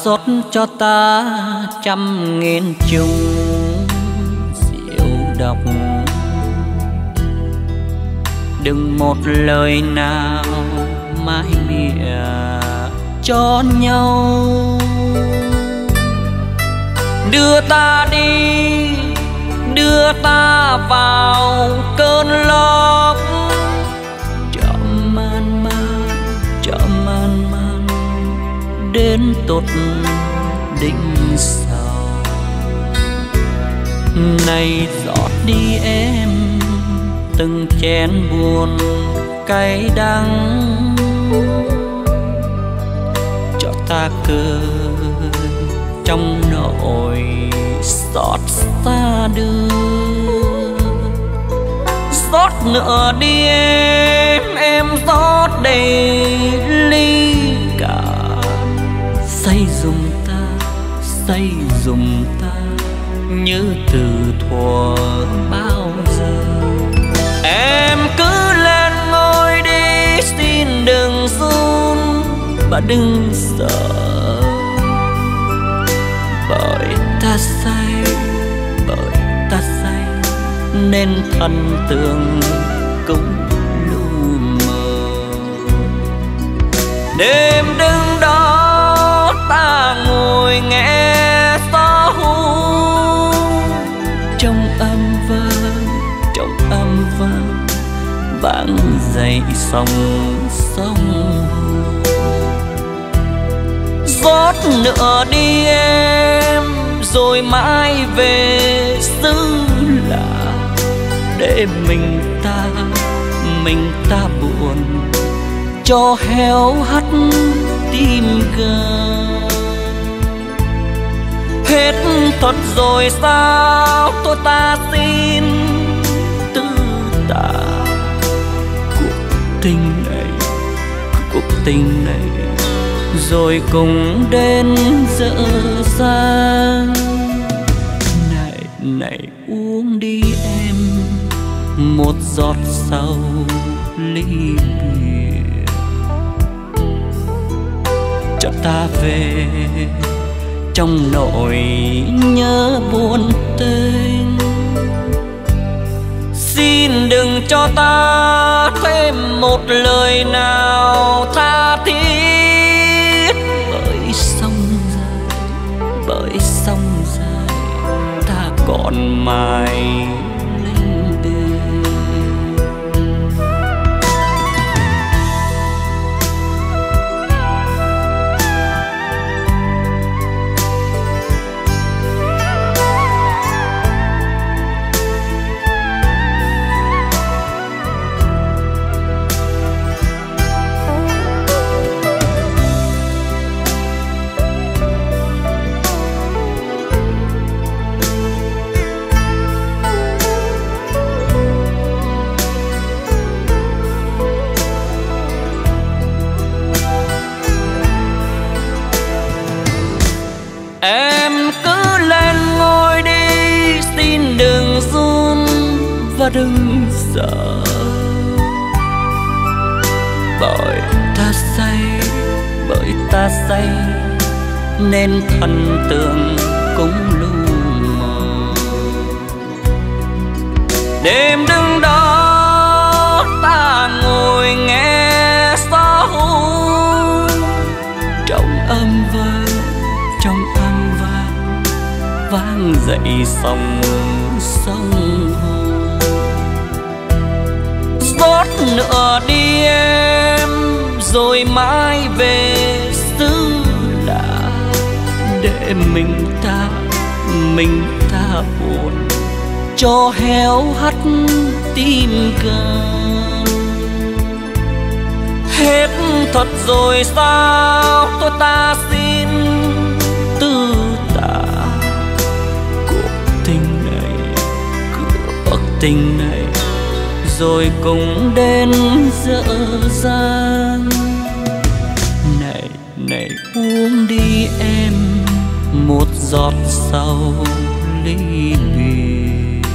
rót cho ta trăm nghìn chung rượu độc. Đừng một lời nào mãi mỉa cho nhau. Đưa ta đi, đưa ta vào cơn lốc, chậm man man, chậm man man đến tột đỉnh sầu. Này rót đi em từng chén buồn cay đắng, cho ta cười trong nỗi xót xa đưa. Rót nữa đi em rót đầy ly cạn. Say dùm ta, say dùm ta như từ thuở bao giờ. Em cứ lên ngồi đi, xin đừng run và đừng sợ. Bởi ta say, bởi ta say nên thần tượng cũng lu mờ. Đêm đứng đó ta ngồi nghe gió hú, trong âm vang, trong âm vang vang dậy sóng sông. Rót nữa đi em rồi mãi về xứ lạ, để mình ta buồn cho héo hắt tim gan. Hết thật rồi sao tôi ta xin tư tả. Cuộc tình này rồi cùng đến dở dang. Này uống đi em một giọt sau ly bia, cho ta về trong nỗi nhớ buồn tênh. Xin đừng cho ta thêm một lời nào tha thiết. Bởi sông dài ta còn mãi lên đê. Em cứ lên ngồi đi, xin đừng run và đừng sợ. Bởi ta say nên thần tượng cũng lu mờ. Đêm đứng đó ta ngồi nghe gió hú, trong âm vang, trong âm vang vang dậy sóng sông hồ. Rót nữa đi em rồi mãi về xứ lạ, để mình ta buồn cho héo hắt tim gan. Hết thật rồi sao tôi ta xin tư tả. Cuộc tình này rồi cũng đến dở dang. Này uống đi em một giọt sau ly bia,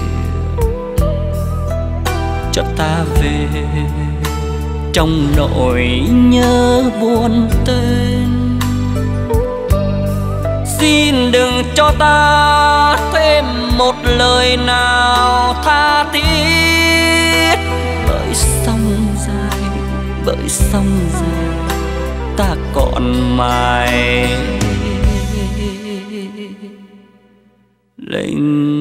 cho ta về trong nỗi nhớ buồn tên. Xin đừng cho ta thêm một lời nào tha thiết. Bởi sông dài ta còn mãi lệnh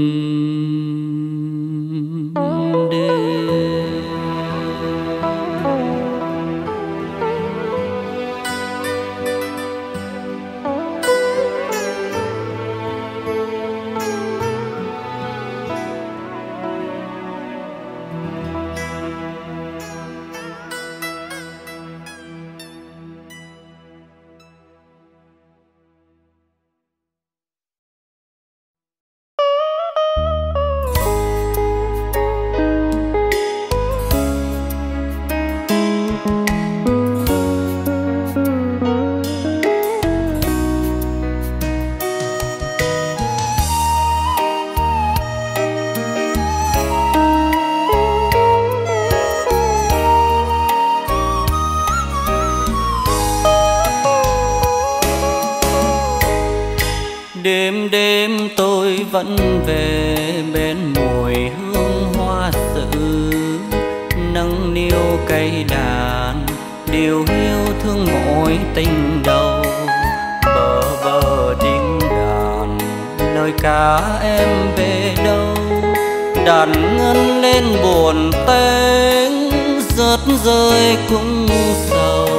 đêm đêm tôi vẫn về bên mùi hương hoa sự, nâng niu cây đàn điều yêu thương mỗi tình đầu. Bờ bờ tiếng đàn lời ca em về đâu, đàn ngân lên buồn tênh rớt rơi cũng sầu.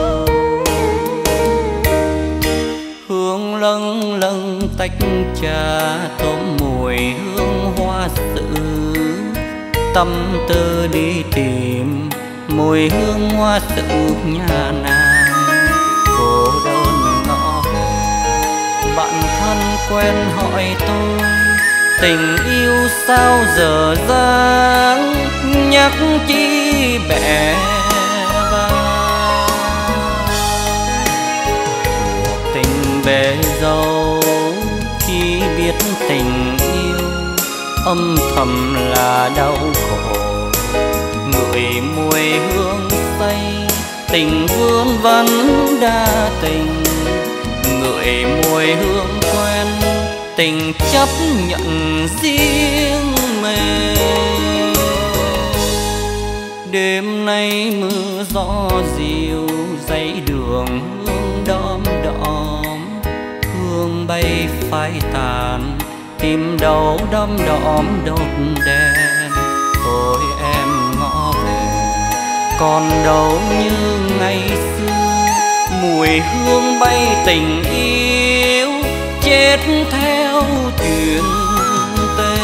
Hương lâng lâng tách trà tôm mùi hương hoa sự, tâm tư đi tìm mùi hương hoa sự nhà nàng. Cô đơn ngõ về bạn thân quen hỏi tôi, tình yêu sao dở dang nhắc chi bẻ vang. Tình bể dâu khi biết tình yêu âm thầm là đau khổ. Ngửi mùi hương say tình vương vẫn đa tình, ngửi mùi hương quen tình chấp nhận riêng mình. Đêm nay mưa gió dịu dãy đường hương đom đóm, hương bay phai tàn tìm đâu đom đóm đốt đèn. Ôi em ngõ về còn đâu như ngày xưa, mùi hương bay tình yêu chết theo chuyện tên.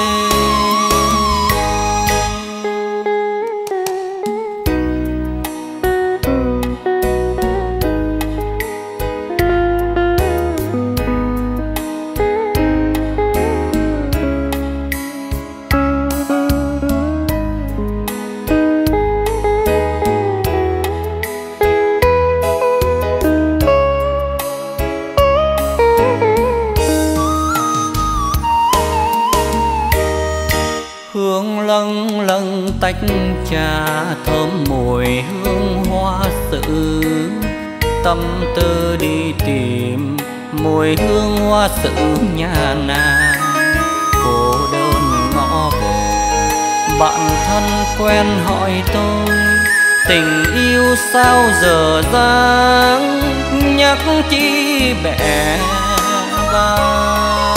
Hương lâng lâng tách trà thơm mùi hương hoa sự, tâm tư đi tìm mùi hương hoa sự nhà nàng. Cô đơn ngõ về bạn thân quen hỏi tôi, tình yêu sao dở dang nhắc chi bẻ vang.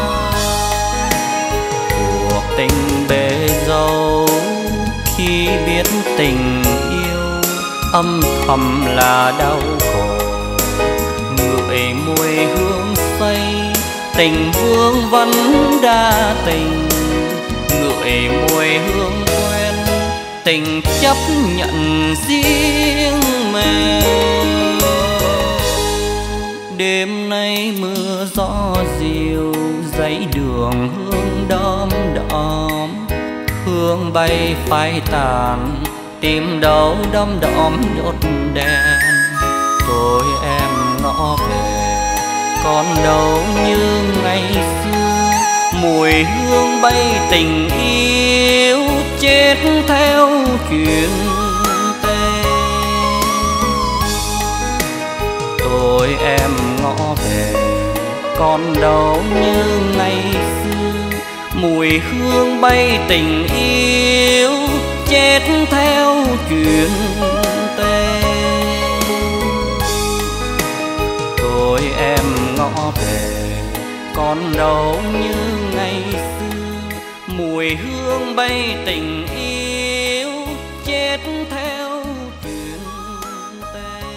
Cuộc tình bể dâu khi biết tình yêu âm thầm là đau khổ. Ngửi mùi hương say tình vương vẫn đa tình, ngửi mùi hương quen tình chấp nhận riêng mình. Đêm nay mưa gió dịu dãy đường hương đom đóm, hương bay phai tàn tìm đâu đom đóm đốt đèn. Tôi em ngõ về còn đâu như ngày xưa, mùi hương bay tình yêu chết theo chuyện tên. Tôi em ngõ về còn đâu như ngày xưa. Mùi hương bay tình yêu chết theo chuyện tên. Thôi em ngõ về còn đâu như ngày xưa. Mùi hương bay tình yêu chết theo chuyện tên.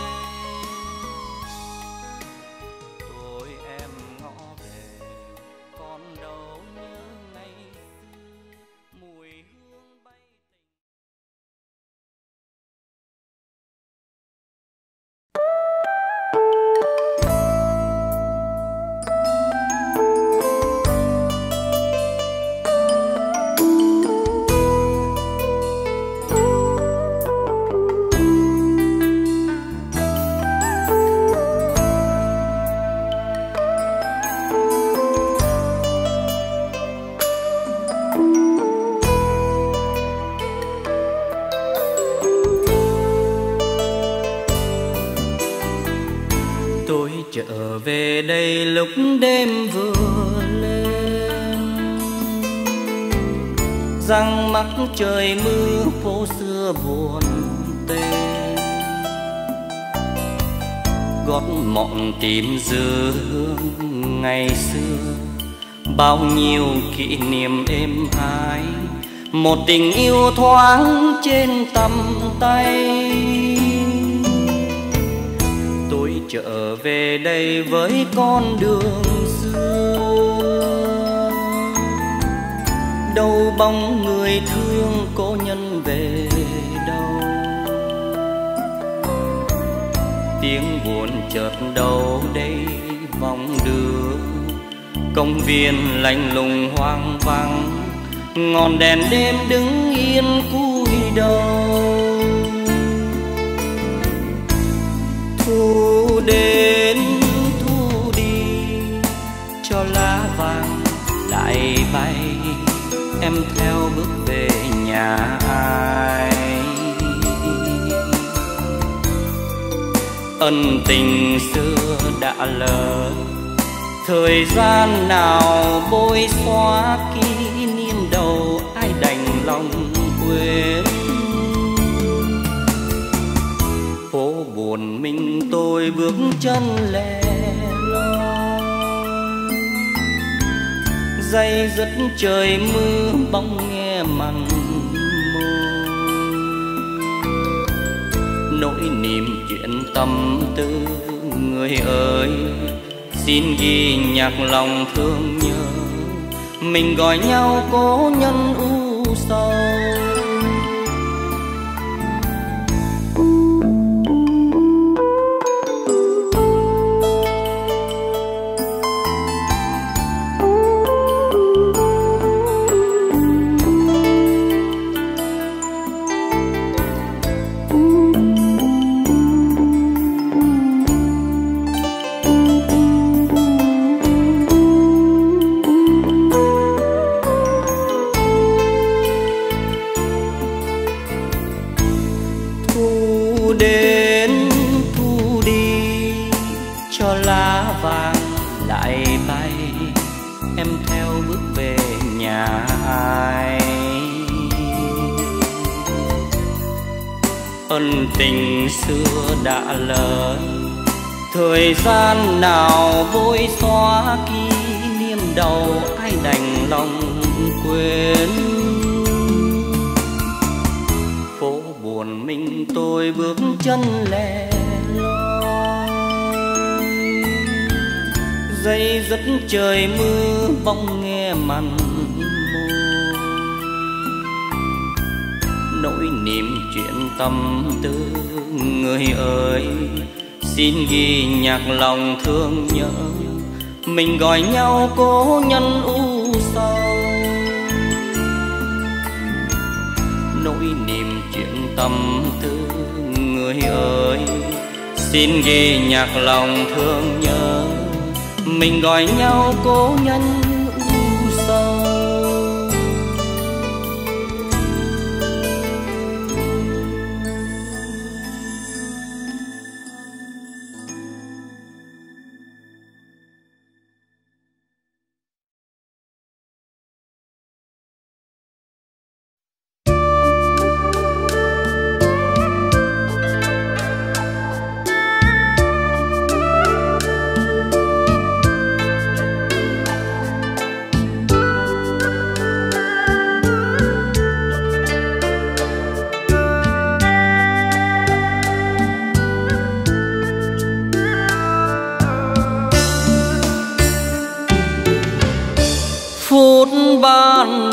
Thôi em ngõ về còn đâu như ngày xưa. Mùi hương bay trở về đây lúc đêm vừa lên. Răng mắc trời mưa phố xưa buồn tên. Gót mộng tìm dư hương ngày xưa. Bao nhiêu kỷ niệm êm ái. Một tình yêu thoáng trên tầm tay. Trở về đây với con đường xưa. Đâu bóng người thương cố nhân về đâu. Tiếng buồn chợt đâu đây vòng đưa. Công viên lạnh lùng hoang vắng. Ngọn đèn đêm đứng yên cúi đầu. Thu đến thu đi cho lá vàng lại bay. Em theo bước về nhà ai. Ân tình xưa đã lỡ. Thời gian nào bôi xóa kỷ niệm đầu. Ai đành lòng quên. Phố buồn mình tôi bước chân lẻ loi. Day dứt trời mưa bóng nghe mặn môi. Nỗi niềm chuyện tâm tư người ơi. Xin ghi nhạc lòng thương nhớ. Mình gọi nhau cố nhân u sầu. Ân tình xưa đã lỡ. Thời gian nào vội xóa kỷ niệm đầu. Ai đành lòng quên. Phố buồn mình tôi bước chân lẻ loi. Day dứt trời mưa bóng nghe mặn môi. Nỗi niềm chuyện tâm tư người ơi. Xin ghi nhạc lòng thương nhớ. Mình gọi nhau cố nhân u sầu. Nỗi niềm chuyện tâm tư người ơi. Xin ghi nhạc lòng thương nhớ. Mình gọi nhau cố nhân u sầu.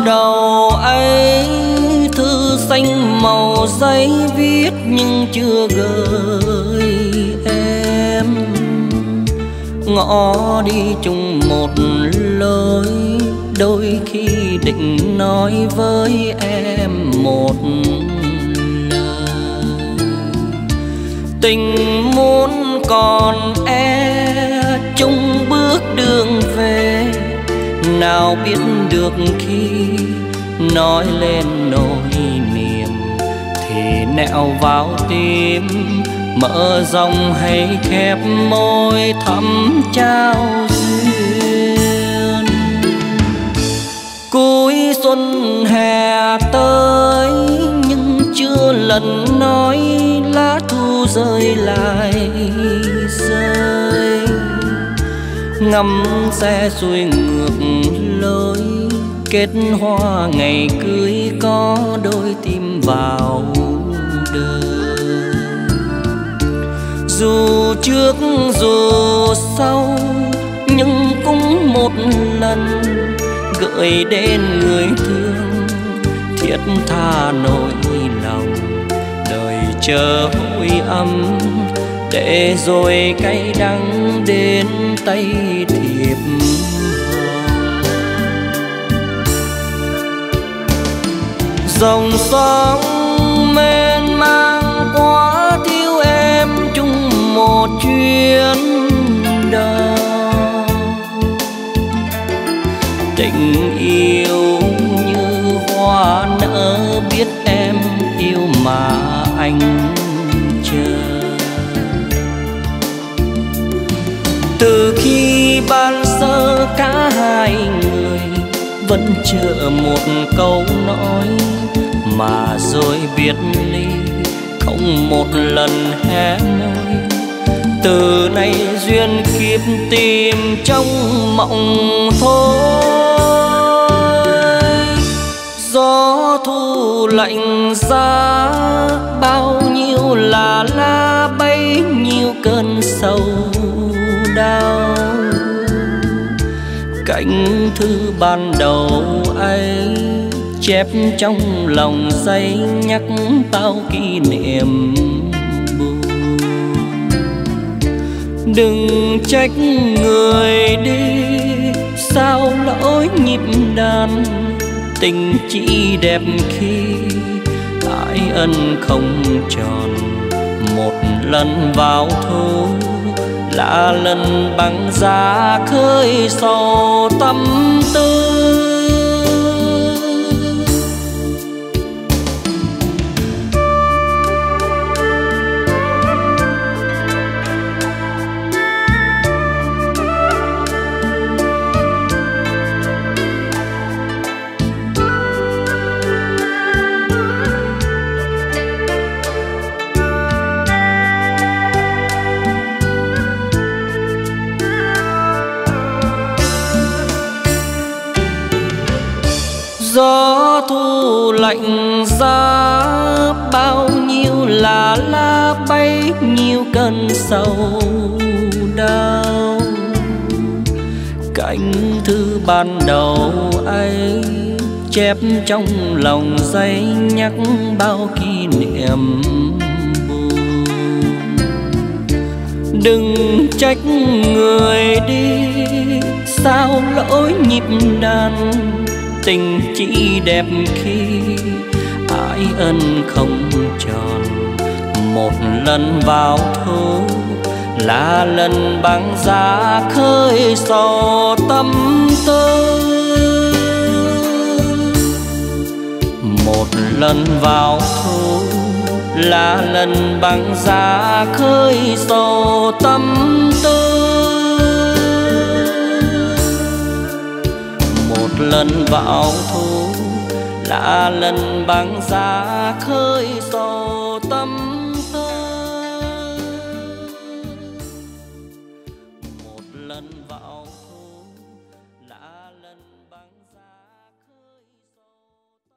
đầu ấy, thư xanh màu giấy viết nhưng chưa gửi em. Ngõ đi chung một lối, đôi khi định nói với em một lời. Tình muốn còn chung bước đường về, nào biết được khi nói lên nỗi niềm thì nẹo vào tim, mở rộng hay khép môi thắm trao duyên. Cuối xuân hè tới nhưng chưa lần nói, lá thu rơi lại rơi. Ngắm xe xuôi ngược lối, kết hoa ngày cưới có đôi tim vào đời. Dù trước dù sau nhưng cũng một lần gửi đến người thương, thiết tha nỗi lòng. Đời chờ hồi âm để rồi cay đắng đến tay thiệp hồng. Dòng sông mênh mang quá thiếu em chung một chuyến đò. Tình yêu như hoa nở, biết em yêu mà anh chờ. Từ khi ban sơ cả hai người vẫn chờ một câu nói, mà rồi biệt ly không một lần hé môi. Từ nay duyên kiếp tìm trong mộng thôi. Gió thu lạnh giá, bao nhiêu là lá bấy nhiêu cơn sầu đau. Cánh thư ban đầu ấy chép trong lòng giấy, nhắc bao kỷ niệm buồn. Đừng trách người đi, sao lỗi nhịp đàn. Tình chỉ đẹp khi ái ân không tròn. Một lần vào thu là lần băng giá khơi sầu tâm tư. Gió thu lạnh giá, bao nhiêu là lá bấy nhiêu cơn sầu đau. Cánh thư ban đầu ấy chép trong lòng giấy, nhắc bao kỷ niệm buồn. Đừng trách người đi, sao lỗi nhịp đàn. Tình chỉ đẹp khi ái ân không tròn. Một lần vào thu là lần băng giá khơi sầu tâm tư. Một lần vào thu là lần băng giá khơi sầu tâm tư. Một lần vào thu là lần băng giá khơi sầu tâm tư. Một lần vào thu là lần băng giá khơi sầu tâm.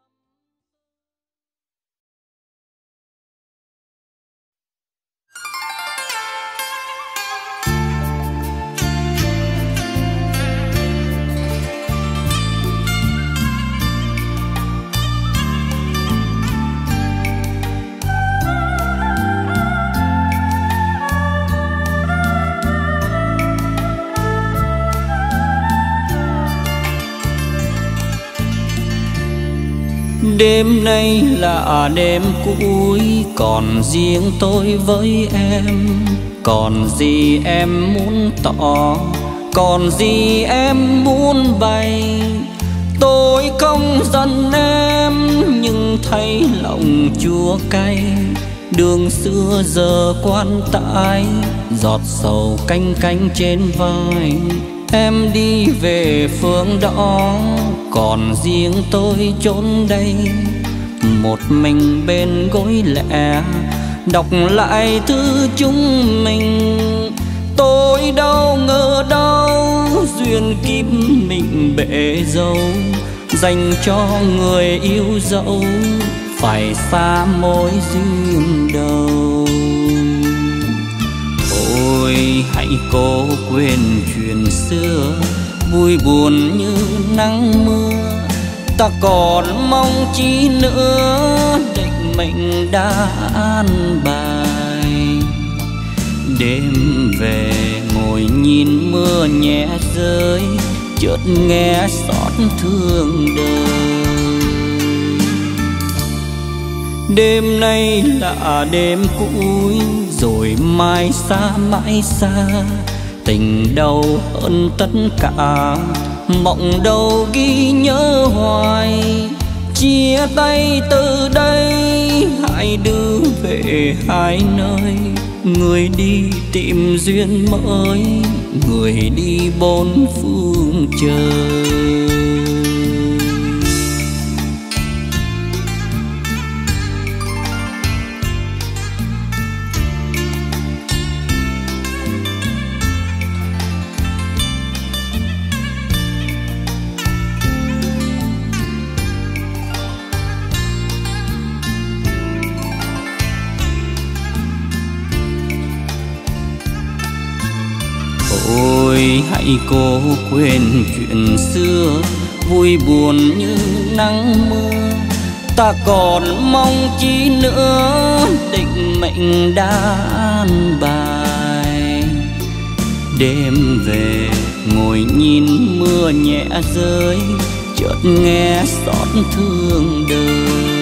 Đêm nay là đêm cuối, còn riêng tôi với em. Còn gì em muốn tỏ, còn gì em muốn bày. Tôi không giận em nhưng thấy lòng chua cay. Đường xưa giờ quan tải, giọt sầu canh cánh trên vai. Em đi về phương đó, còn riêng tôi chốn đây. Một mình bên gối lẻ, đọc lại thư chúng mình. Tôi đâu ngờ đâu, duyên kiếp mình bể dâu. Dành cho người yêu dẫu, phải xa mối duyên đầu. Thôi hãy cố quên chuyện xưa, vui buồn như nắng mưa. Ta còn mong chi nữa, định mệnh đã an bài. Đêm về ngồi nhìn mưa nhẹ rơi, chợt nghe xót thương đời. Đêm nay là đêm cuối, rồi mai xa mãi xa. Tình đâu hơn tất cả, mộng đâu ghi nhớ hoài. Chia tay từ đây, hai đứa về hai nơi. Người đi tìm duyên mới, người đi bốn phương trời. Thôi hãy cố quên chuyện xưa, vui buồn như nắng mưa. Ta còn mong chi nữa, định mệnh đã an bài. Đêm về ngồi nhìn mưa nhẹ rơi, chợt nghe xót thương đời.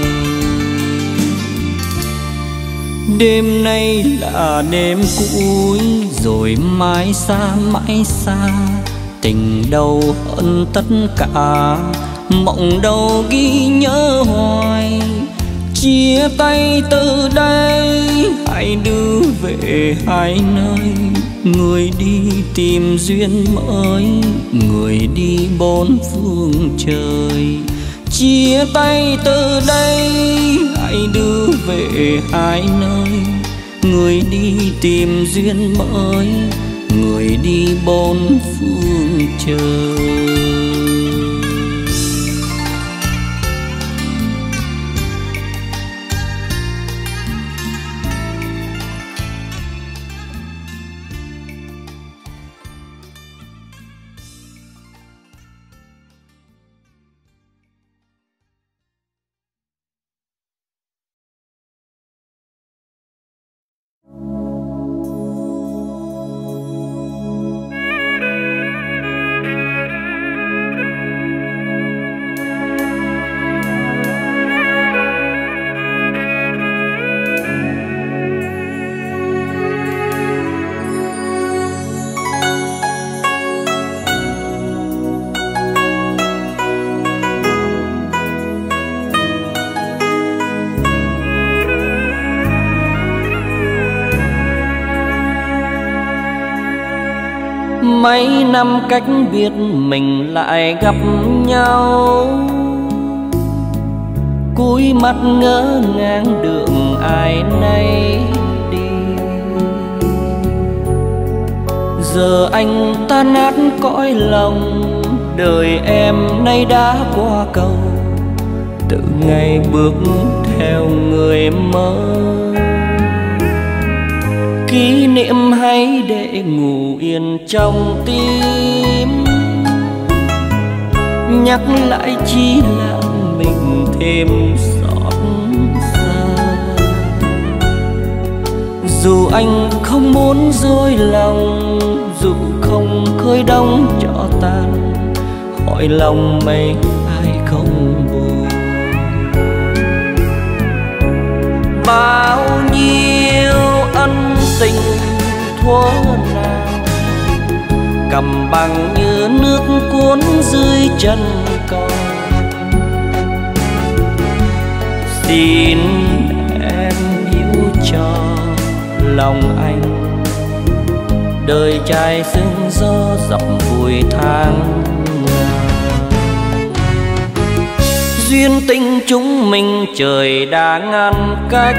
Đêm nay là đêm cuối, rồi mai xa mãi xa. Tình đâu hơn tất cả, mộng đâu ghi nhớ hoài. Chia tay từ đây, hai đứa về hai nơi. Người đi tìm duyên mới, người đi bốn phương trời. Chia tay từ đây, hai đứa về hai nơi. Người đi tìm duyên mới, người đi bốn phương trời. Mấy năm cách biệt mình lại gặp nhau, cúi mắt ngỡ ngàng đường ai nấy đi. Giờ anh tan nát cõi lòng, đời em nay đã qua cầu. Từ ngày bước theo người mới, kỷ niệm hãy để ngủ yên trong tim. Nhắc lại chỉ làm mình thêm xót xa. Dù anh không muốn dối lòng, dù không khơi đóng cho tan, hỏi lòng mấy ai không buồn. thuở nào, cầm bằng như nước cuốn dưới chân cầu. Xin em hiểu cho lòng anh, đời trai sương gió dập vùi tháng ngày. Duyên tình chúng mình trời đã ngăn cách,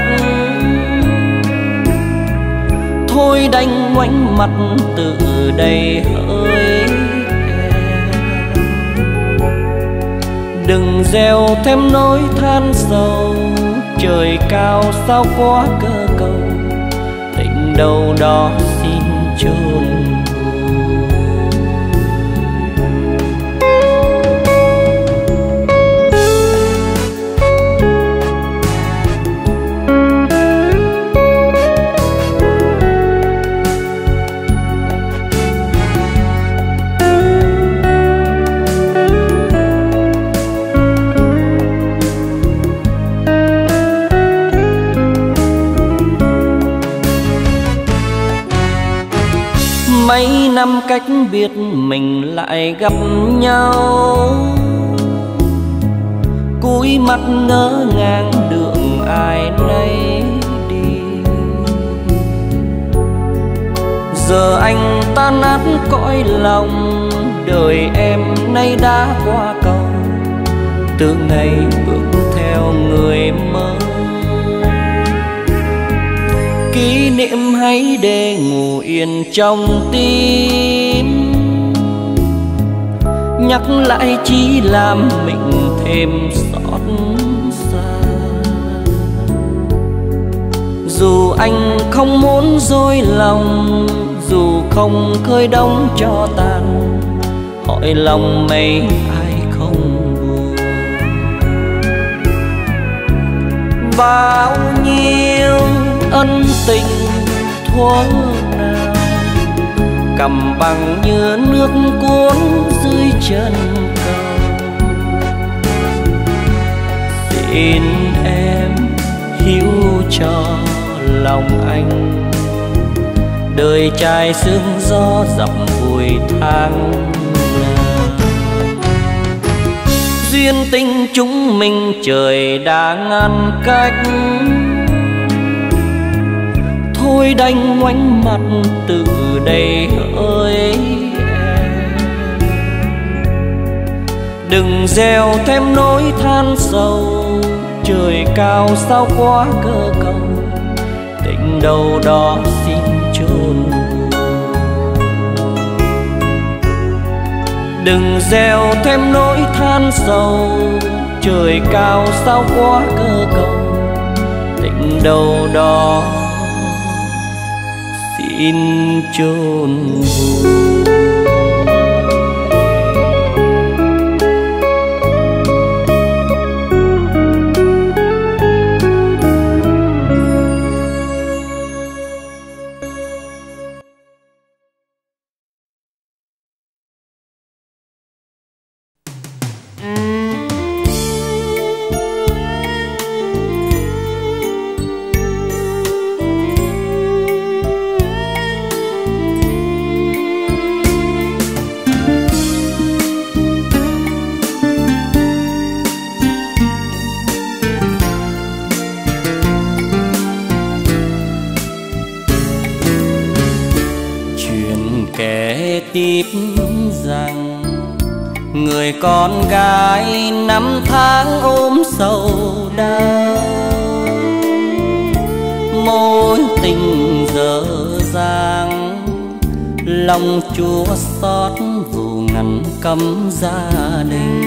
thôi đành ngoảnh mặt từ đây hỡi em. Đừng gieo thêm nỗi than sầu, trời cao sao quá cơ cầu, tình đâu đó xin chôn. Mấy năm cách biệt mình lại gặp nhau, cúi mắt ngỡ ngàng đường ai nấy đi. Giờ anh tan nát cõi lòng, đời em nay đã qua cầu, từ ngày bước theo người mới. Kỷ niệm hãy để ngủ yên trong tim, nhắc lại chỉ làm mình thêm xót xa. Dù anh không muốn dối lòng, dù không khơi đóng cho tàn, hỏi lòng mấy ai không buồn. Bao nhiêu ân tình thuở nào, cầm bằng như nước cuốn dưới chân cầu. Xin em hiểu cho lòng anh, đời trai sương gió dập vùi tháng nào. Duyên tình chúng mình trời đã ngăn cách, thôi đành ngoảnh mặt từ đây hỡi em. Đừng gieo thêm nỗi than sầu, trời cao sao quá cơ cầu, tình đâu đó xin chôn vùi. Đừng gieo thêm nỗi than sầu, trời cao sao quá cơ cầu, tình đâu đó xin chôn vùi. Tiếp rằng người con gái năm tháng ôm sầu đau, mối tình dở dang, lòng chua xót dù ngăn cấm gia đình.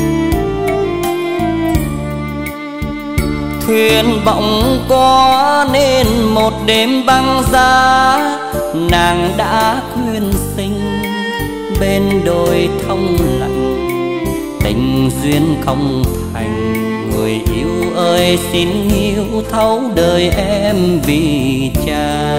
Thuyền bỗng có nên một đêm băng giá, nàng đã khuyên sinh bên đôi thông lạnh. Tình duyên không thành, người yêu ơi xin hiểu thấu đời em vì cha.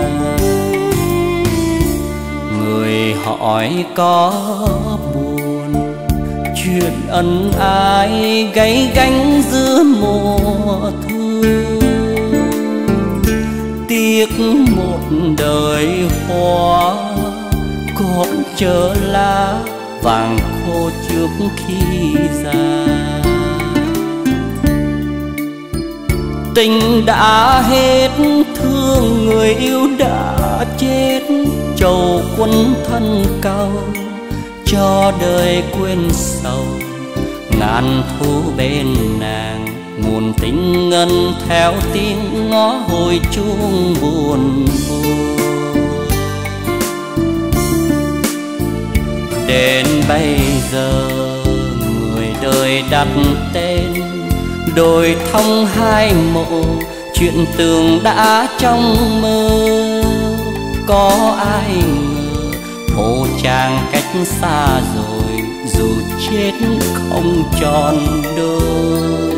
Người hỏi có buồn chuyện ân ái gay gánh giữa mùa thu, tiếc một đời hoa còn chờ lá vàng khô trước khi già. Tình đã hết, thương người yêu đã chết, trầu quân thân cao cho đời quên sầu. Ngàn thu bên nàng, nguồn tình ngân theo tiếng ngõ hồi chuông buồn vui. Đến bây giờ người đời đặt tên đồi thông hai mộ, chuyện tường đã trong mơ. Có ai ngờ mộ chàng cách xa rồi, dù chết không tròn đôi.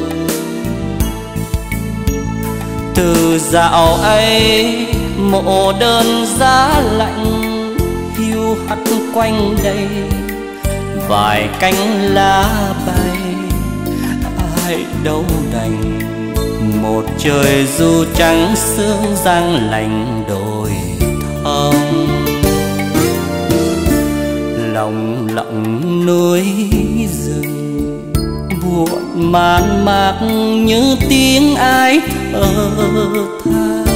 Từ dạo ấy mộ đơn giá lạnh hiu hắt quanh đây, vài cánh lá bay ai đâu đành. Một trời dù trắng sương giăng lạnh đồi thông, lòng lặng núi rừng buồn man mác như tiếng ai thở than.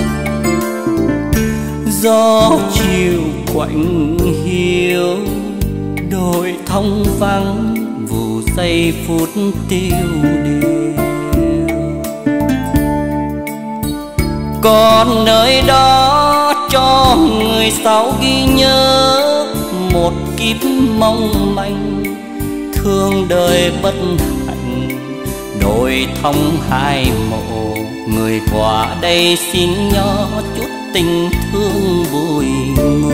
Gió chiều quạnh hiu đồi thông vắng, vụ giây phút tiêu điều. Còn nơi đó cho người sau ghi nhớ một kiếp mong manh, thương đời bất hạnh đồi thông hai mộ. Người qua đây xin nhỏ chút tình thương vui ngô.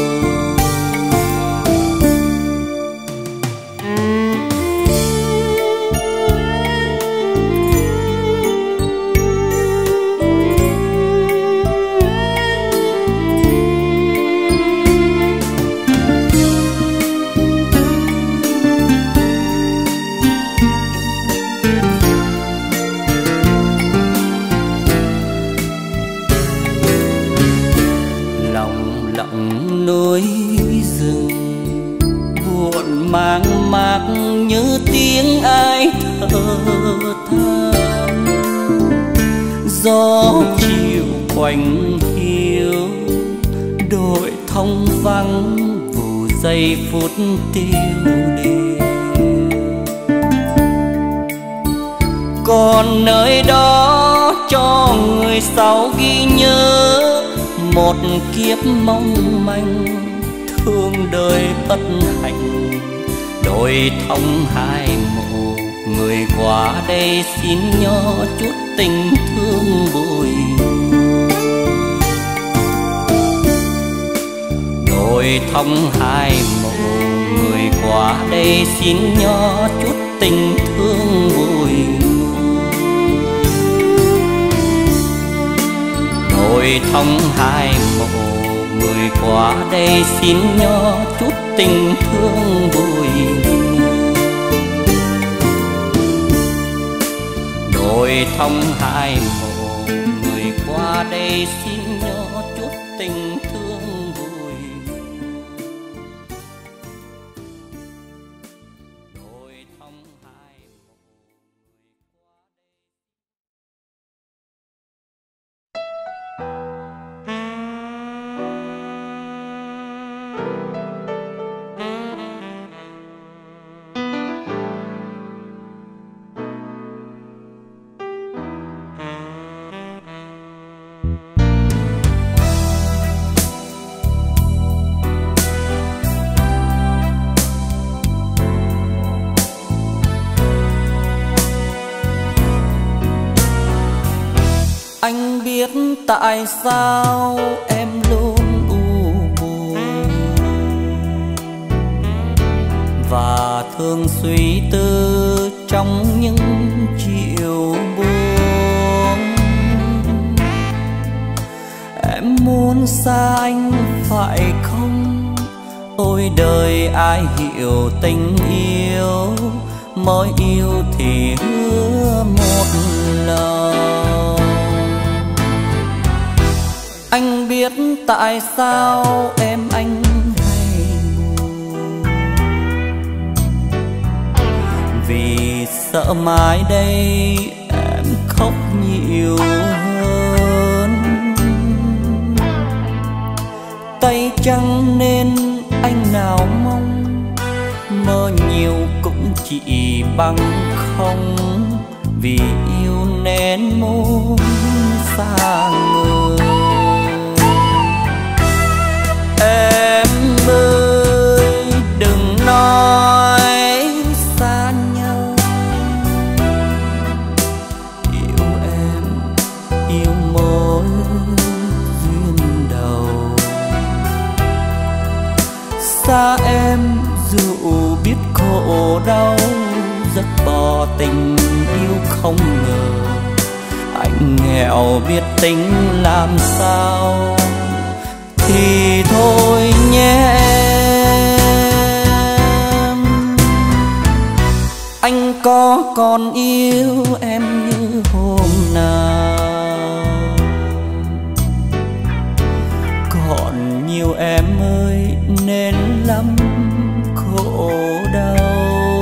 Núi rừng buồn mang mác như tiếng ai thở than. Gió chiều quạnh hiu đồi thông vắng, vụ giây phút tiêu điều. Còn nơi đó cho người sau ghi nhớ một kiếp mong manh, thương đời bất hạnh đồi thông hai mộ. Người qua đây xin nhỏ chút tình thương vui. Đồi thông hai mộ, người qua đây xin nhỏ chút tình thương vui. Đồi thông hai mộ, người qua đây xin nhỏ chút tình thương vui. Đồi thông hai mộ, người qua đây xin nhỏ chút tình thương vui. Đồi thông hai mộ. Anh biết tại sao em luôn u buồn và thường suy tư trong những chiều buồn. Em muốn xa anh phải không? Ôi đời ai hiểu tình yêu, mới yêu thì hứa một lời. Anh tại sao em anh hay buồn? Vì sợ mai đây em khóc nhiều hơn. Tay trắng nên anh nào mong, mơ nhiều cũng chỉ bằng không. Vì yêu nên muốn xa người. Em ơi đừng nói xa nhau. Yêu em yêu mối duyên đầu. Xa em dù biết khổ đau, rất bỏ tình yêu không ngờ. Anh nghèo biết tính làm sao thì thôi nhé em. Anh có còn yêu em như hôm nào? Còn nhiều em ơi nên lắm khổ đau.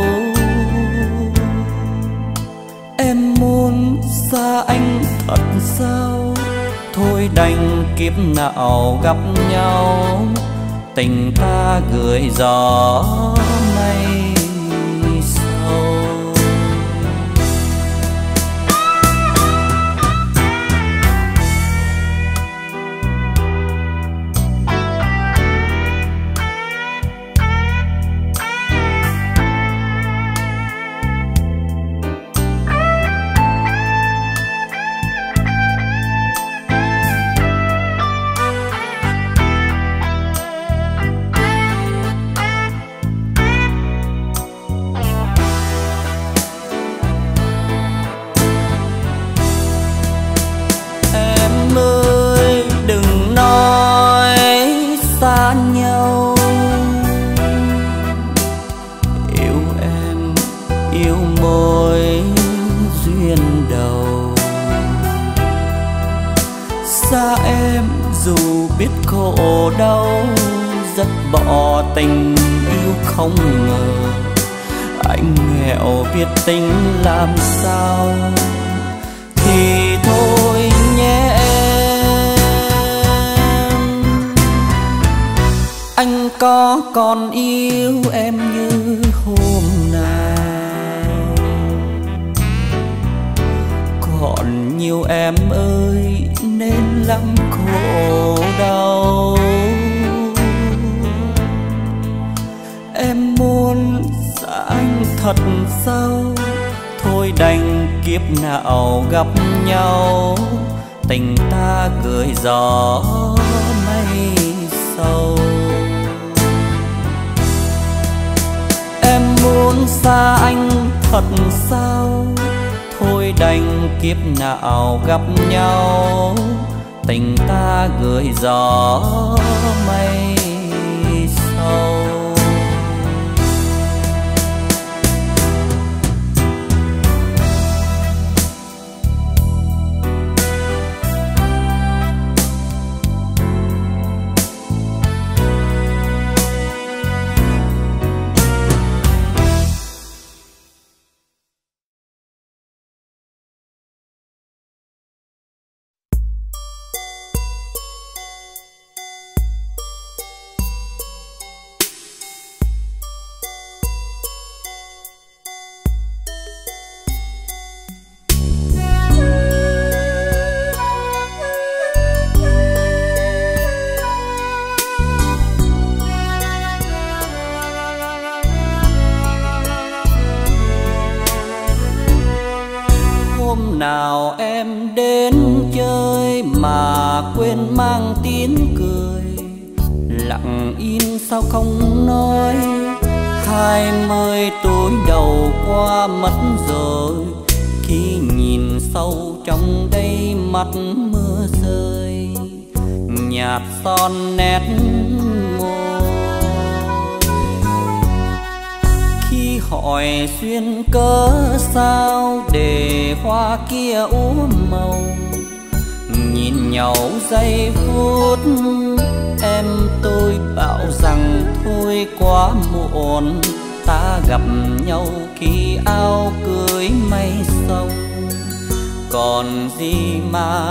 Em muốn xa anh thật sao? Thôi đành kiếp nào gặp nhau. Tình ta gửi gió mây sâu. Biết khổ đau rất bỏ tình yêu không ngờ. Anh nghèo biết tính làm sao thì thôi nhé em. Anh có còn yêu em như hôm nào? Còn nhiều em ơi nên lắm khổ đau. Em muốn xa anh thật sao? Thôi đành kiếp nào gặp nhau. Tình ta gửi gió mây sâu. Em muốn xa anh thật sao? Thôi đành kiếp nào gặp nhau. Tình ta gửi gió mây sâu. Nào em đến chơi mà quên mang tiếng cười, lặng im sao không nói. 20 tuổi đầu qua mất rồi, khi nhìn sâu trong đây mắt mưa rơi, nhạt son nét môi. Khi hỏi duyên cớ sao để hoa kia úa màu, nhìn nhau giây phút. Em tôi bảo rằng thôi quá muộn, ta gặp nhau khi áo cưới mây sông. Còn gì mà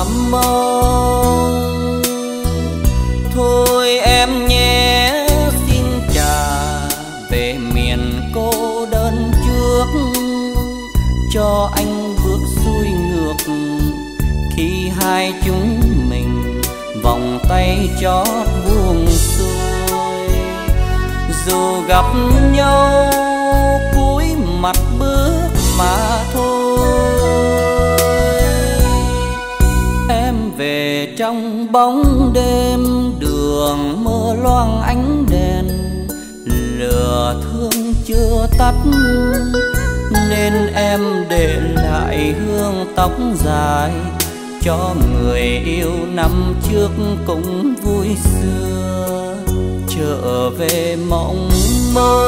mong, thôi em nhé xin trả về miền cô đơn trước, cho anh bước xuôi ngược khi hai chúng mình vòng tay chót buông xuôi. Dù gặp nhau cúi mặt bước mà thôi. Em về trong bóng đêm, đường mơ loang ánh đèn, lửa thương chưa tắt nên em để lại hương tóc dài cho người yêu năm trước cũng vui xưa trở về mộng mơ.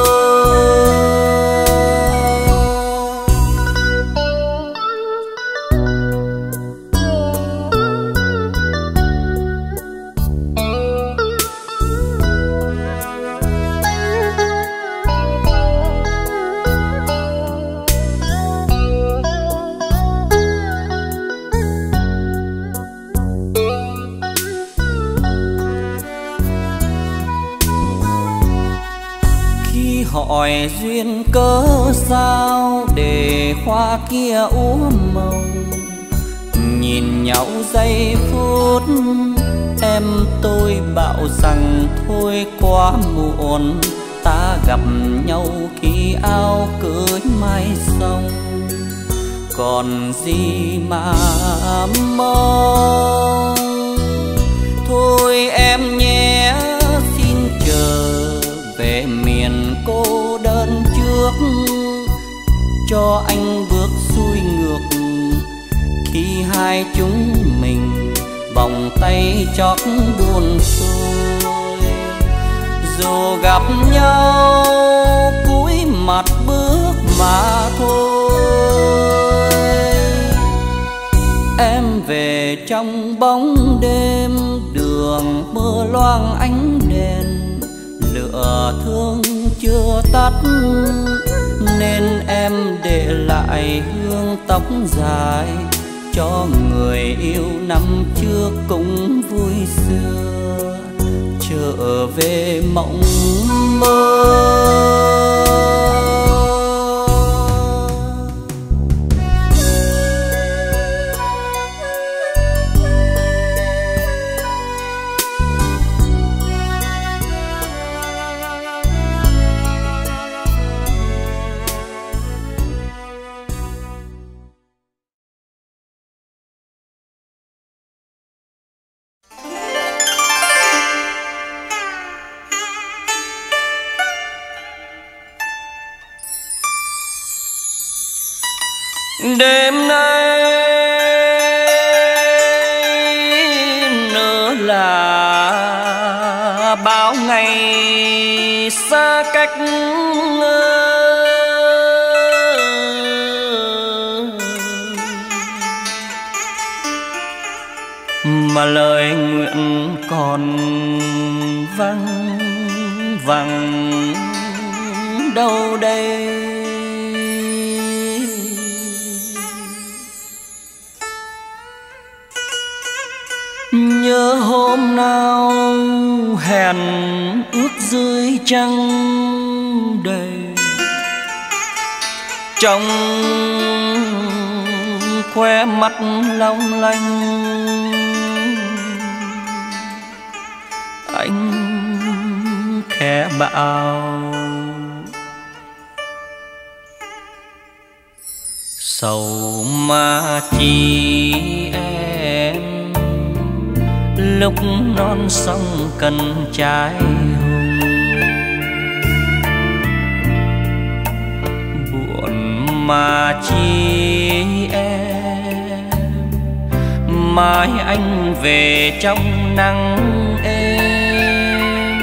Hỏi duyên cớ sao để hoa kia úa màu, nhìn nhau giây phút. Em tôi bảo rằng thôi quá muộn, ta gặp nhau khi áo cưới mai sông. Còn gì mà mong, thôi em nhé xin chờ về miền cô đơn trước, cho anh bước xuôi ngược khi hai chúng mình vòng tay chót buồn xuôi. Dù gặp nhau cúi mặt bước mà thôi. Em về trong bóng đêm, đường mưa loang ánh đèn, lửa thương chưa tắt nên em để lại hương tóc dài cho người yêu năm trước cũng vui xưa trở về mộng mơ. Đêm nay nữa là bao ngày xa cách, mà lời nguyện còn văng vẳng đâu đây. Nhớ hôm nào hẹn ước dưới trăng đầy, trong khóe mắt long lanh anh khẽ bảo sầu mà chi em lúc non sông cần trái hồng. Buồn mà chi em mai anh về trong nắng êm.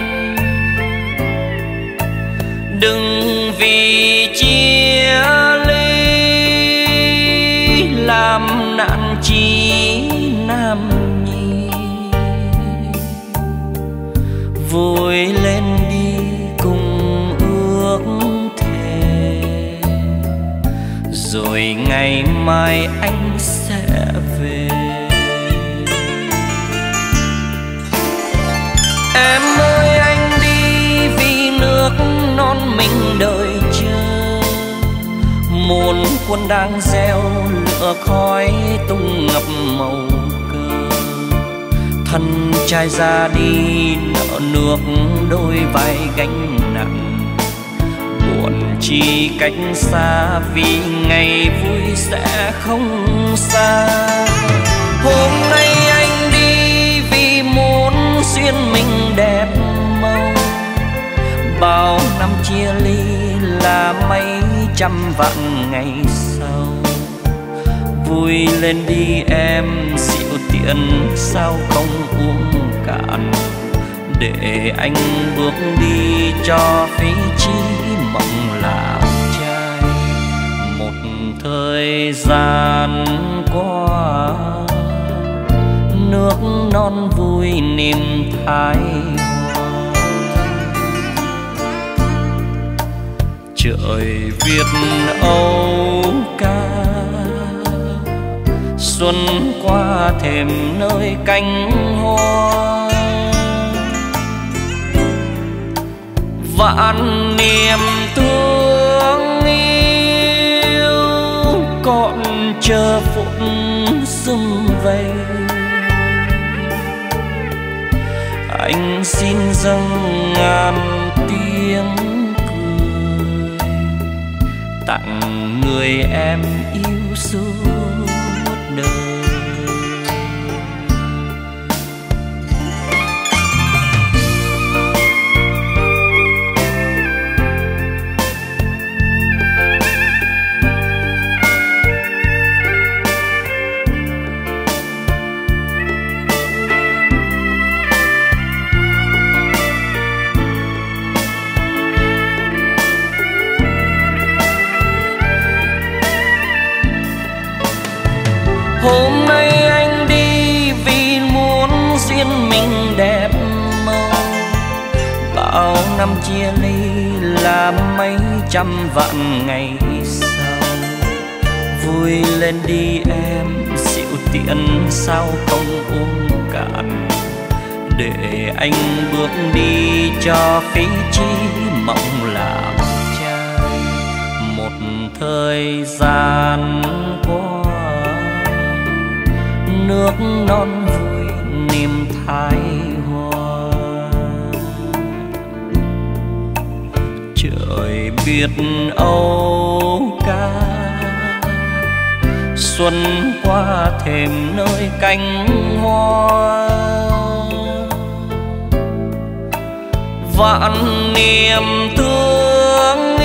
Đừng vì chia ly làm nạn chí nam nhi, vui lên đi cùng ước thề, rồi ngày mai anh sẽ về. Em ơi anh đi vì nước non mình đợi chờ, muôn quân đang gieo lửa khói tung ngập màu cờ. Thân trai ra đi nợ nước đôi vai gánh nặng, buồn chi cách xa vì ngày vui sẽ không xa. Hôm nay anh đi vì muốn duyên mình đẹp màu, bao năm chia ly là mấy trăm vạn ngày sau. Vui lên đi em, rượu tiền sao không uống cạn, để anh bước đi cho phí chí mộng làm trai. Một thời gian qua nước non vui niềm thái hoa, trời Việt Âu ca xuân qua thềm nơi cánh hoa. Vạn niềm thương yêu còn chờ phút sum vầy, anh xin dâng ngàn tiếng cười tặng người em yêu suốt đời. Hôm nay anh đi vì muốn duyên mình đẹp màu, bao năm chia ly là mấy trăm vạn ngày sau. Vui lên đi em, rượu tiền sao không uống cạn, để anh bước đi cho phí chí mộng làm trai. Một thời gian qua nước non vui niềm thái hoa, trời Việt Âu ca xuân qua thềm nơi cánh hoa. Vạn niềm thương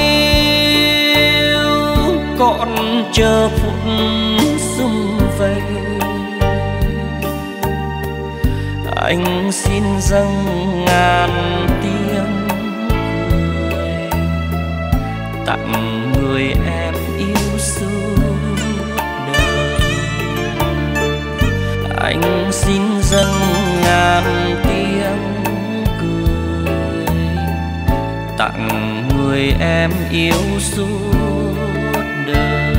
yêu còn chờ phút sum vầy, anh xin dâng ngàn tiếng cười tặng người em yêu suốt đời. Anh xin dâng ngàn tiếng cười tặng người em yêu suốt đời.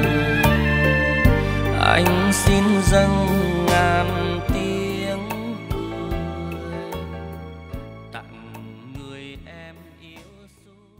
Anh xin dâng ngàn tiếng cười tặng người em yêu suốt.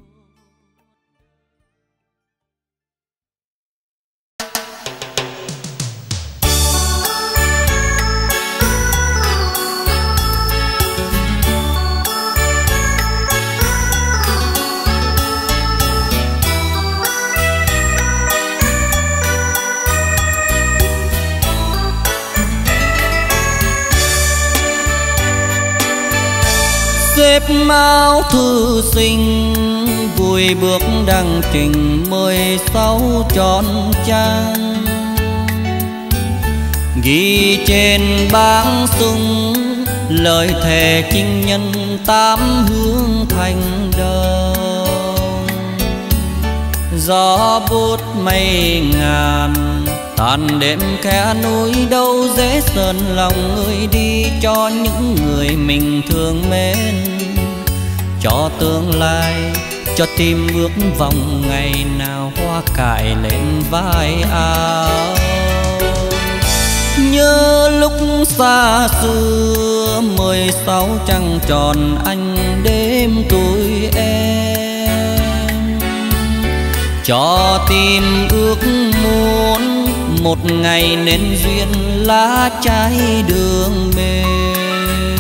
Xếp áo thư sinh vui bước đăng trình 16 tròn trang, ghi trên bảng sung lời thề chinh nhân 8 hướng thành đồng. Gió bút mây ngàn tàn đêm khe núi, đâu dễ sơn lòng người đi cho những người mình thương mến. cho tương lai, cho tim ước vọng ngày nào hoa cài lên vai áo. Nhớ lúc xa xưa 16 trăng tròn anh đêm tuổi em, cho tim ước muốn một ngày nên duyên lá trái đường mềm.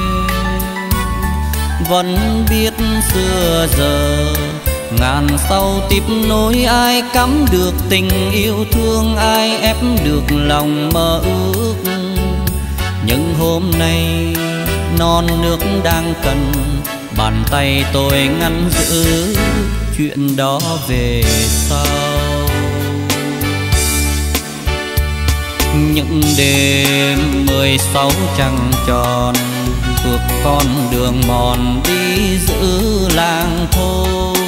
Vẫn biết xưa giờ ngàn sau tiếp nối, ai cắm được tình yêu thương, ai ép được lòng mơ ước. Nhưng hôm nay non nước đang cần, bàn tay tôi ngăn giữ chuyện đó về sau. Những đêm 16 trăng tròn, vượt con đường mòn đi giữ làng thôn.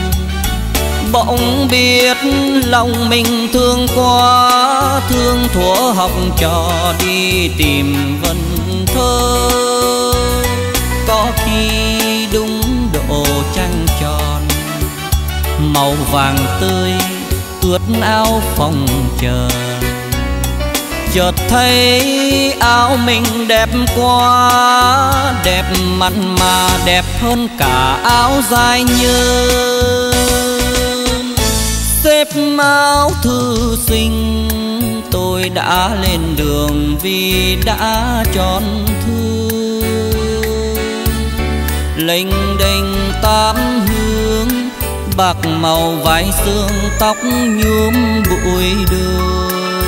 Bỗng biết lòng mình thương quá, thương thuở học trò đi tìm vần thơ. Có khi đúng độ trăng tròn, màu vàng tươi ướt áo phòng chờ. Chợt thấy áo mình đẹp quá, đẹp mặn mà đẹp hơn cả áo dài nhơn. Xếp áo thư sinh tôi đã lên đường vì đã tròn thư. Lênh đênh tám hướng, bạc màu vai xương tóc nhuốm bụi đường.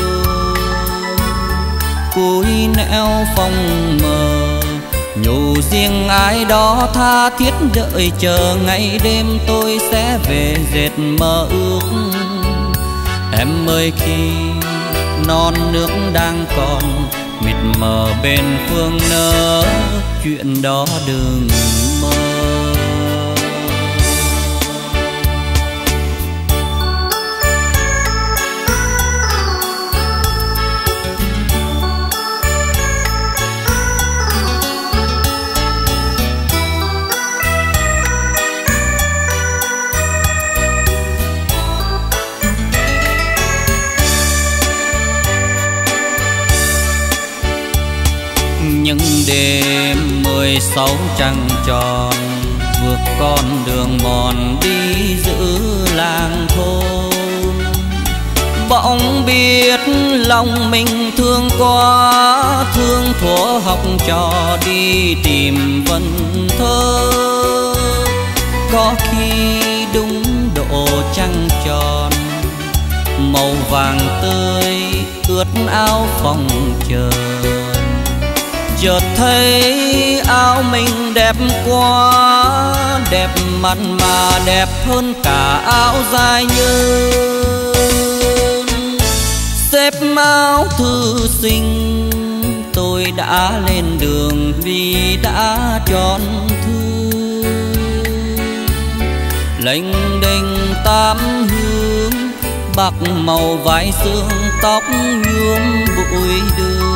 Cúi nẻo phong mờ, nhủ riêng ai đó tha thiết đợi chờ ngày đêm tôi sẽ về dệt mơ ước. Em ơi khi non nước đang còn mịt mờ bên phương nỡ, chuyện đó đừng mơ. Những đêm 16 trăng tròn, vượt con đường mòn đi giữ làng thôn. Bỗng biết lòng mình thương quá, thương thuở học trò đi tìm vần thơ. Có khi đúng độ trăng tròn, màu vàng tươi ướt áo phòng chờ. Chợt thấy áo mình đẹp quá, đẹp mặn mà đẹp hơn cả áo dài nhơn. Xếp áo thư sinh tôi đã lên đường vì đã tròn thư. Lênh đênh tám hướng, bạc màu vai xương tóc nhuốm bụi đường.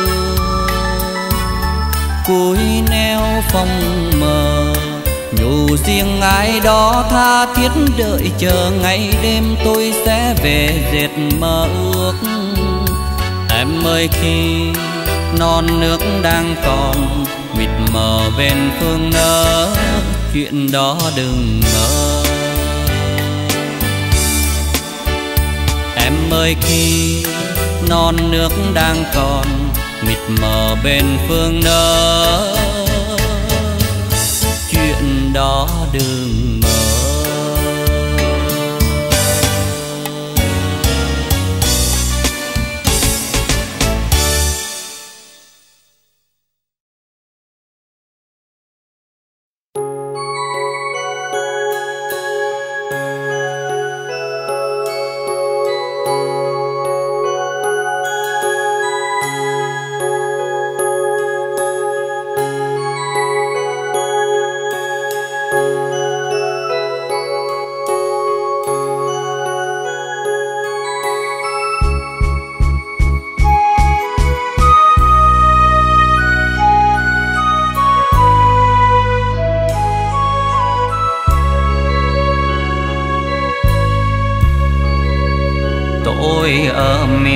Cúi neo phong mờ, nhủ riêng ai đó tha thiết đợi chờ ngày đêm tôi sẽ về dệt mơ ước. Em ơi khi non nước đang còn mịt mờ bên phương nỡ, chuyện đó đừng ngờ. Em ơi khi non nước đang còn mịt mờ bên phương nỡ, chuyện đó đừng mơ.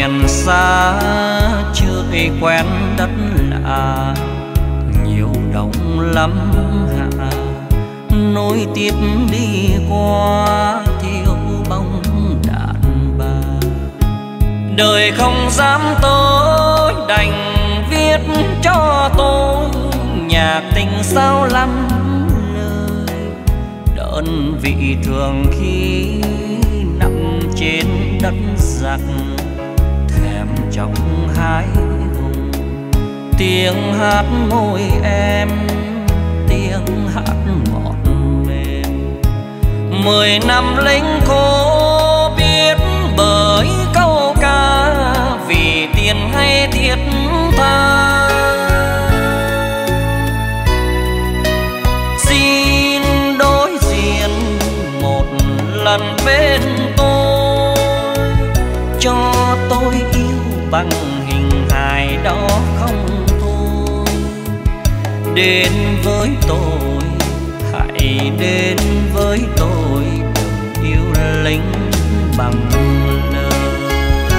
miền xa chơi quen đất lạ, nhiều đông lắm hạ nối tiếp đi qua thiếu bóng đàn bà. Đời không dám tôi đành viết cho tôi nhạc tình sao lắm lời, đơn vị thường khi nằm trên đất giặc thèm trong hai vùng. Tiếng hát môi em, tiếng hát ngọt mềm. 10 năm lính khô biết bởi câu ca, vì tiền hay thiết tha. Xin đối diện một lần bên tôi, cho tôi yêu bằng hình hài đó không thôi. Đến với tôi, hãy đến với tôi, đừng yêu lính bằng lời.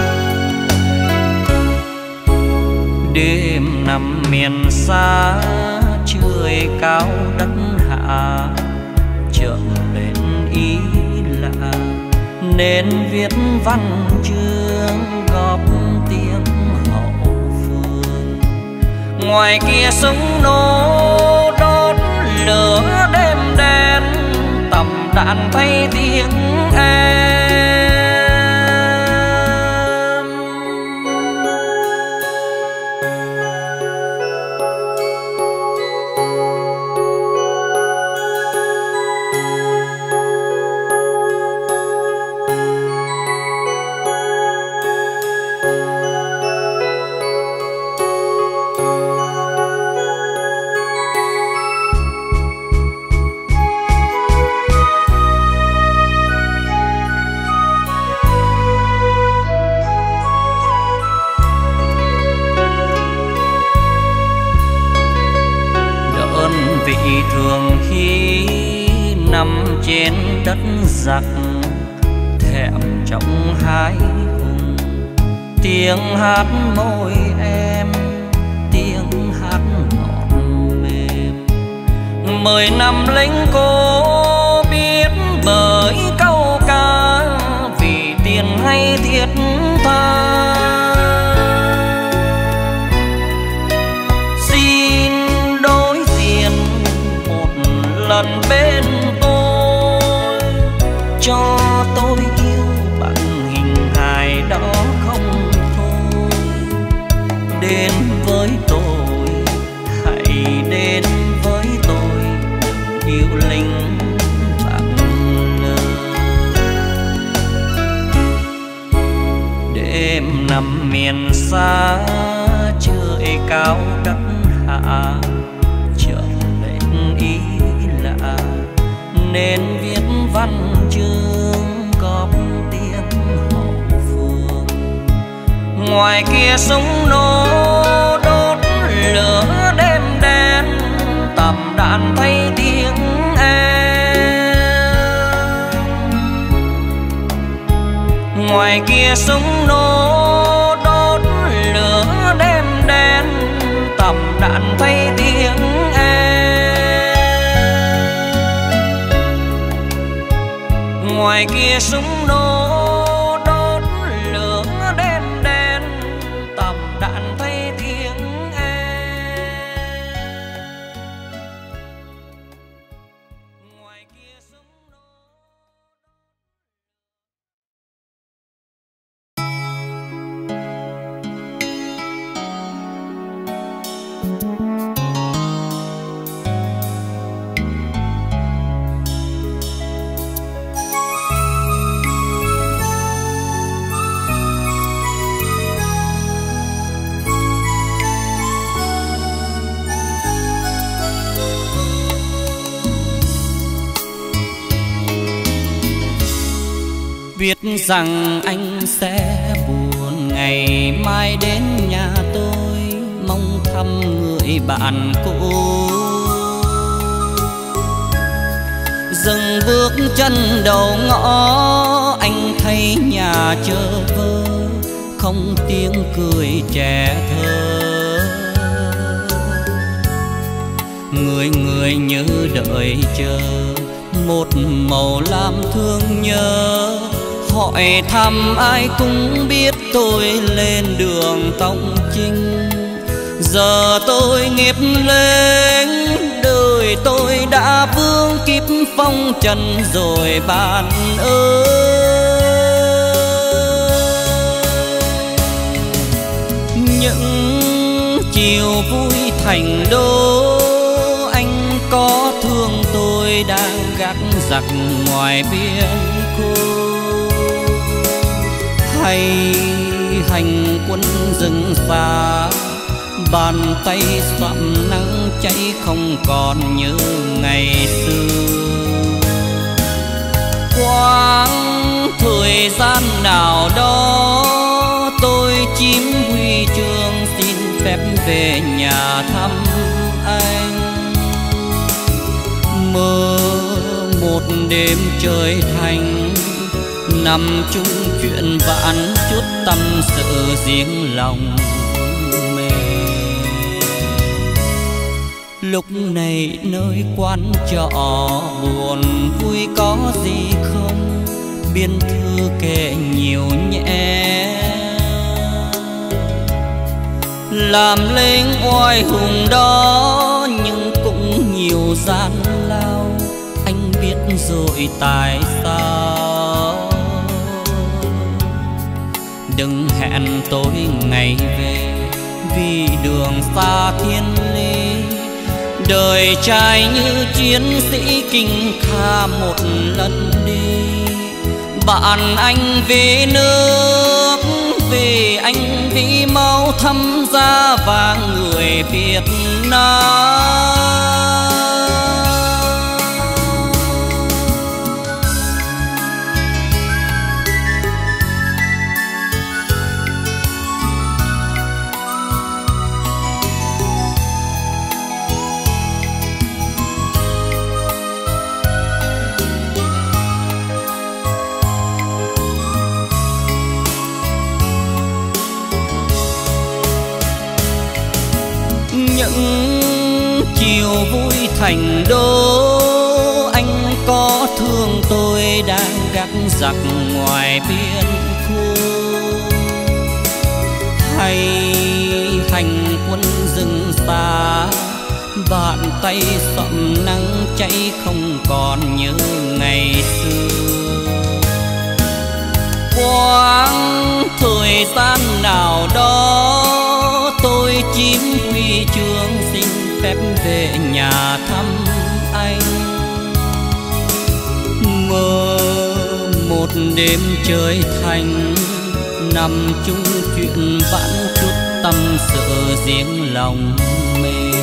Đêm nằm miền xa trời cao đất hạ, chợt lên ý lạ nên viết văn chương góp tiếng hậu phương. Ngoài kia súng nổ đốt lửa đêm đen, tầm đạn thay tiếng em. Thường khi nằm trên đất giặc thèm trong hai vùng. Tiếng hát môi em, tiếng hát ngọt mềm. 10 năm lính cô biết bởi câu ca, vì tiền hay thiết tha. Lần bên tôi, cho tôi yêu bằng hình hài đó không thôi. Đến với tôi, hãy đến với tôi, đừng yêu lính bằng lời. Đêm nằm miền xa trời cao đất hạ, chợt lên ý nên viết văn chương góp tiếng hậu phương. Ngoài kia súng nổ đốt lửa đêm đen, tầm đạn thay tiếng em. Ngoài kia súng nổ đốt lửa đêm đen, tầm đạn thay tiếng em. Ngoài kia súng nổ đốt lửa đêm đen, tầm đạn thay tiếng em. Ngoài kia súng nổ. Biết rằng anh sẽ buồn ngày mai đến nhà tôi mong thăm người bạn cũ. Dừng bước chân đầu ngõ anh thấy nhà chơ vơ, không tiếng cười trẻ thơ. Người người nhớ đợi chờ một màu lam thương nhớ, hỏi thăm ai cũng biết tôi lên đường tông chinh. Giờ tôi nghiệp lên, đời tôi đã vương kiếp phong trần rồi bạn ơi. Những chiều vui thành đô, anh có thương tôi đang gác giặc ngoài biên cô, hay hành quân rừng xa, bàn tay xoạm nắng cháy không còn như ngày xưa. Quãng thời gian nào đó tôi chiếm huy chương, xin phép về nhà thăm anh. Mơ một đêm trời thành, nằm chung chuyện vãn chút tâm sự riêng lòng. Lúc này nơi quán trọ buồn vui có gì không, biên thư kể nhiều nhẹ. Làm lên oai hùng đó nhưng cũng nhiều gian lao, anh biết rồi tại sao. Đừng hẹn tôi ngày về vì đường xa thiên lý, đời trai như chiến sĩ kinh kha một lần đi. Bạn anh về nước, về anh vì mau thăm gia vàng người Việt Nam. Những chiều vui thành đô, anh có thương tôi đang gác giặc ngoài biên khu, hay hành quân rừng xa, bàn tay xoạm nắng cháy không còn như ngày xưa. Quãng thời gian nào đó tôi chiếm huy chương, xin phép về nhà thăm anh. Mơ một đêm trời thành, nằm chung chuyện vãn chút tâm sự riêng lòng mê.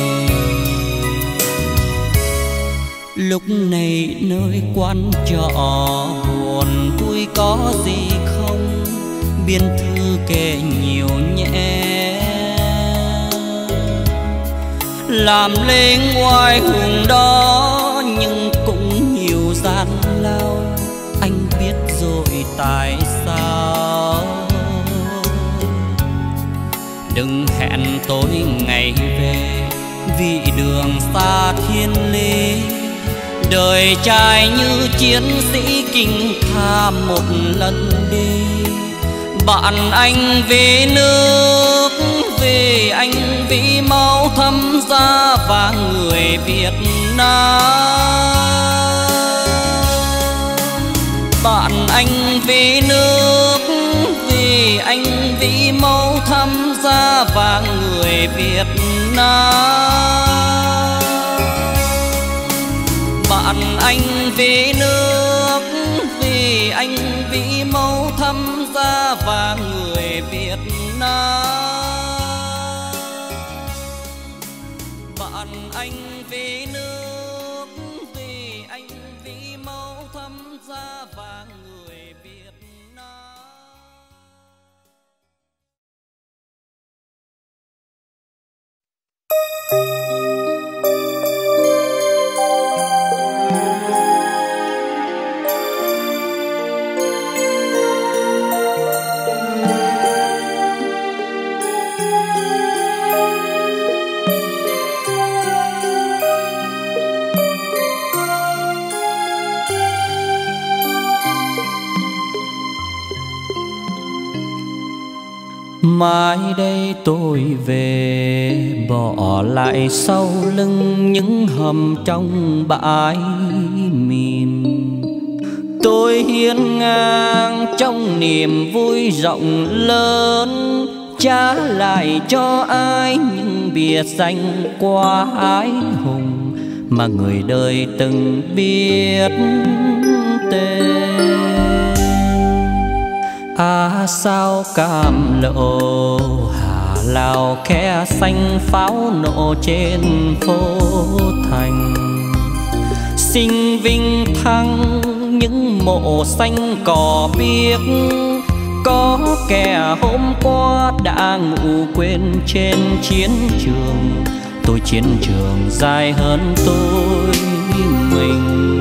Lúc này nơi quán trọ buồn vui có gì không, biên thư kể nhiều nhẹ. Làm lên oai hùng đó nhưng cũng nhiều gian lao, anh biết rồi tại sao. Đừng hẹn tôi ngày về vì đường xa thiên lý, đời trai như chiến sĩ kinh kha một lần đi. Bạn anh về nước, về anh vì mau thăm gia vàng người Việt Nam. Bạn anh về nước, về anh vì mau thăm gia vàng người Việt Nam. Bạn anh về nước, về anh vì mau thăm gia vàng người Việt Nam. Bạn anh về nước, về anh vì mau thăm gia vàng người Việt Nam. Mai đây tôi về bỏ lại sau lưng những hầm trong bãi mìn. Tôi hiên ngang trong niềm vui rộng lớn, trả lại cho ai những biệt danh qua ái hùng mà người đời từng biết tên. Sao cam lộ Hà Lào khe xanh pháo nổ trên phố thành. Sinh vinh thăng những mộ xanh cỏ biếc, có kẻ hôm qua đã ngủ quên trên chiến trường. Tôi chiến trường dài hơn tôi mình.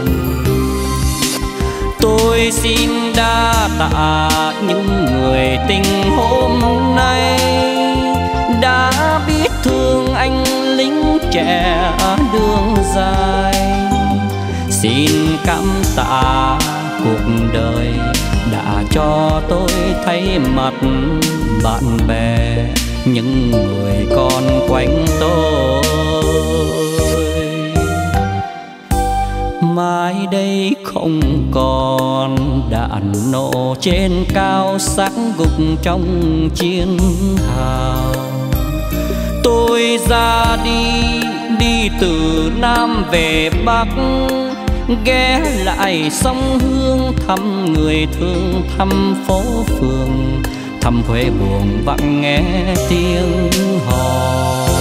Tôi xin đa tạ những người tình hôm nay đã biết thương anh lính trẻ đường dài. Xin cảm tạ cuộc đời đã cho tôi thấy mặt bạn bè, những người còn quanh tôi. Mai đây không còn đạn nổ trên cao xác gục trong chiến hào. Tôi ra đi từ Nam về Bắc, ghé lại sông Hương thăm người thương, thăm phố phường, thăm Huế buồn vắng nghe tiếng hò.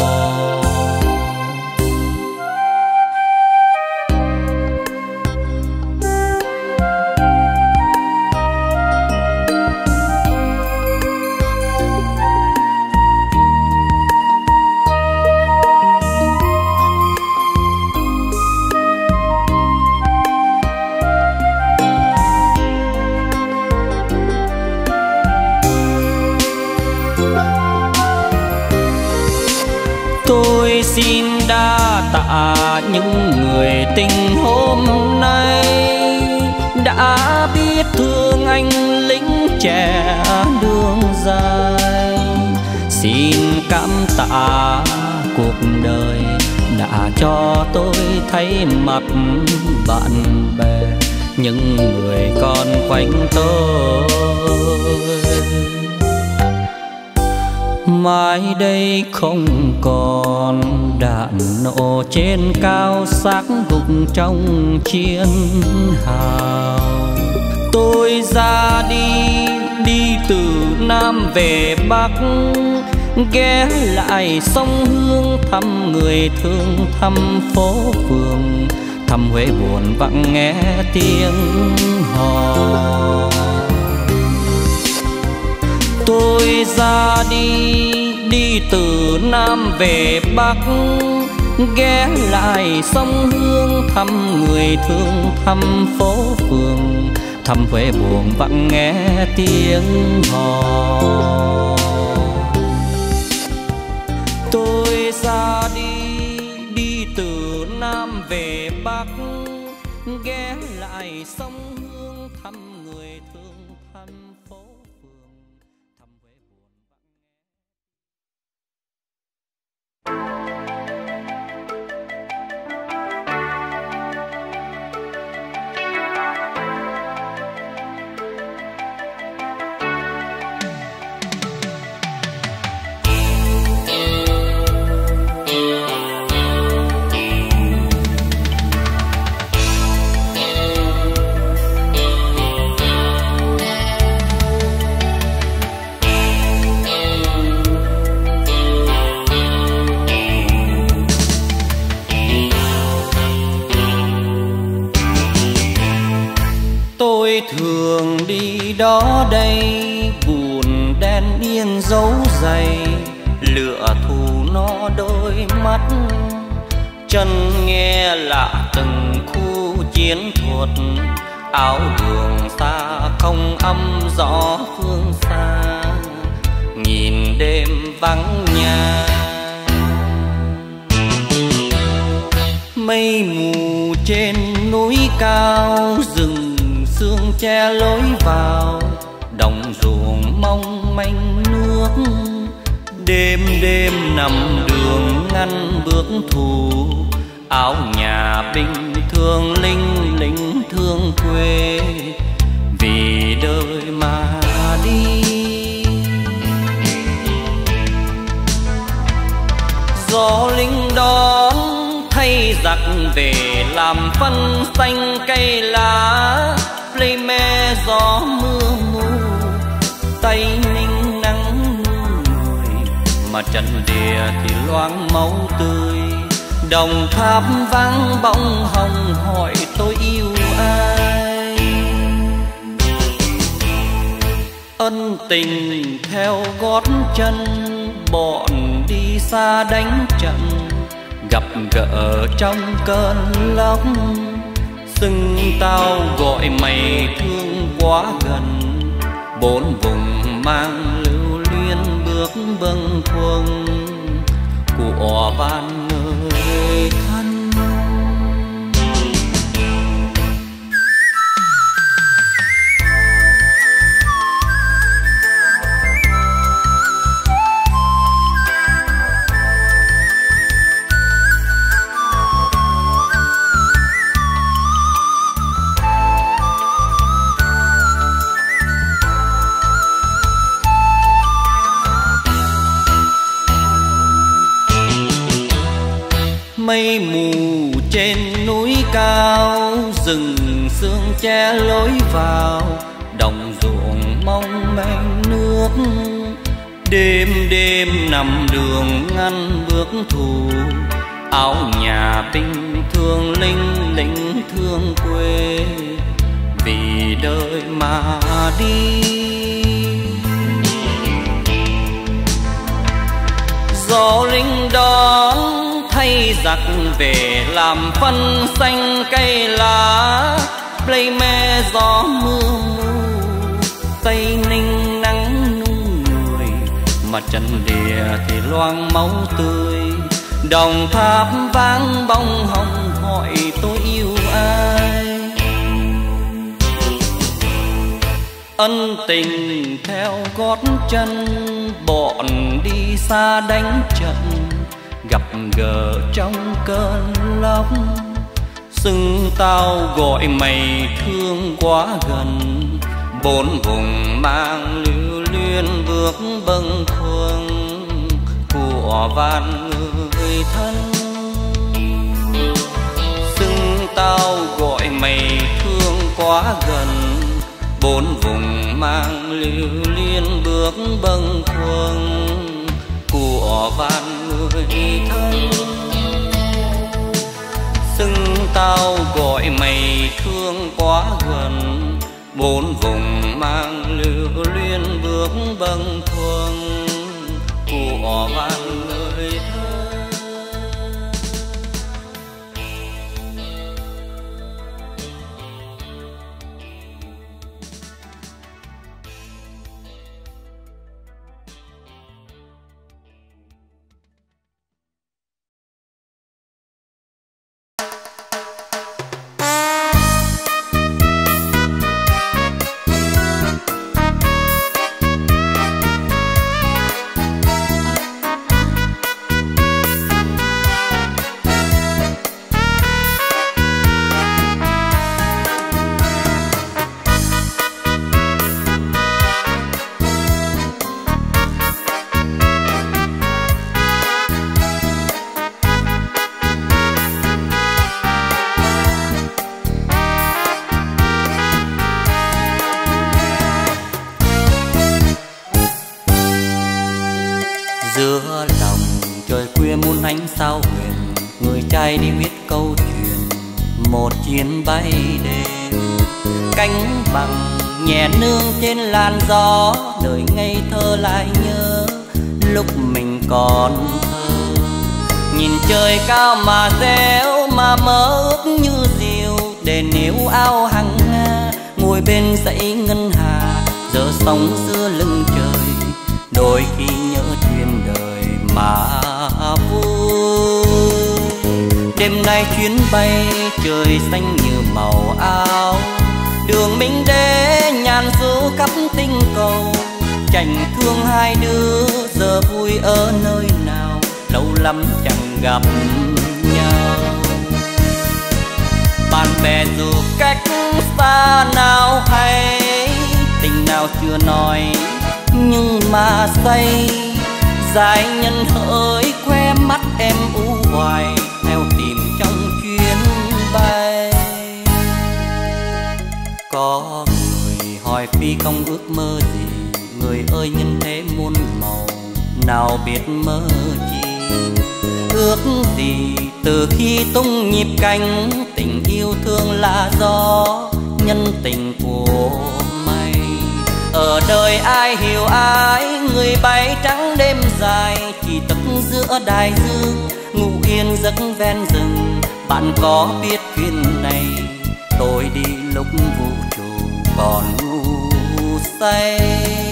Tôi xin đa tạ những người tình hôm nay đã biết thương anh lính trẻ đường dài. Xin cảm tạ cuộc đời đã cho tôi thấy mặt bạn bè, những người còn quanh tôi. Mai đây không còn đạn nổ trên cao xác gục trong chiến hào. Tôi ra đi từ Nam về Bắc, ghé lại sông Hương thăm người thương, thăm phố phường, thăm Huế buồn vắng nghe tiếng hò. Tôi ra đi từ Nam về Bắc, ghé lại sông Hương thăm người thương, thăm phố phường, thăm Huế buồn vắng nghe tiếng hò. Tôi ra đi từ Nam về Bắc, ghé lại sông Hương thăm người thương, thăm phố phường, thăm Huế buồn vắng nghe. Tôi thường đi đó đây, buồn đen yên dấu dày, lửa thù nó đôi mắt, chân nghe lạ từng khu chiến thuật, áo đường xa không âm gió phương xa, nhìn đêm vắng nhà. Mây mù trên núi cao, rừng sương che lối vào, đồng ruộng mong manh nước. Đêm đêm nằm đường ngăn bước thù, áo nhà binh thương linh lính thương quê, vì đời mà đi. Gió lính đón thay giặc về làm phân xanh cây lá, lấy me gió mưa mù tay ninh nắng người, mà trận địa thì loáng máu tươi. Đồng Tháp vang bóng hồng hỏi tôi yêu ai. Ân tình theo gót chân bọn đi xa đánh trận, gặp gỡ trong cơn lốc. Xưng tao gọi mày thương quá gần, bốn vùng mang lưu luyến bước bâng khuâng của van người thân. Mây mù trên núi cao, rừng sương che lối vào, đồng ruộng mong manh nước. Đêm đêm nằm đường ngăn bước thù, áo nhà binh thương linh lính thương quê, vì đời mà đi. Gió lính đón thay giặc về làm phân xanh cây lá, lấy me gió mưa mù tây ninh nắng nung người, mà trận địa thì loang máu tươi. Đồng Tháp vang bóng hồng hỏi tôi yêu ai. Ân tình theo gót chân bọn đi xa đánh trận, gặp gỡ trong cơn lốc. Xưng tao gọi mày thương quá gần, bốn vùng mang lưu luyến bước bâng khuâng của van người thân. Xưng tao gọi mày thương quá gần, bốn vùng mang lưu luyến bước bâng khuâng của van người thân. Xưng tao gọi mày thương quá gần, bốn vùng mang lưu luyến bước bâng khuâng của van người thân. Giữa lòng trời khuya muôn ánh sao huyền, người trai đi viết câu chuyện một chuyến bay đêm. Cánh bằng nhẹ nương trên làn gió, đời ngây thơ lại nhớ lúc mình còn thơ. Nhìn trời cao mà réo mà mơ ước như diều, để níu áo hàng Nga ngồi bên dãy ngân hà, giờ sóng giữa lưng trời, đôi khi nhớ chuyện đời mà vui. Đêm nay chuyến bay trời xanh như màu áo, đường Minh Đế nhàn du khắp tinh chành thương hai đứa giờ vui ở nơi nào, lâu lắm chẳng gặp nhau. Bạn bè dù cách xa nào hay, tình nào chưa nói nhưng mà say. Dài nhân hỡi khoe mắt em u hoài, theo tìm trong chuyến bay. Có người hỏi phi công ước mơ gì, người ơi nhân thế muôn màu, nào biết mơ chi. Ước gì từ khi tung nhịp cánh, tình yêu thương là gió, nhân tình của mây. Ở đời ai hiểu ai, người bay trắng đêm dài, chỉ tức giữa đại dương, ngủ yên giấc ven rừng. Bạn có biết chuyện này, tôi đi lúc vũ trụ còn ngu say.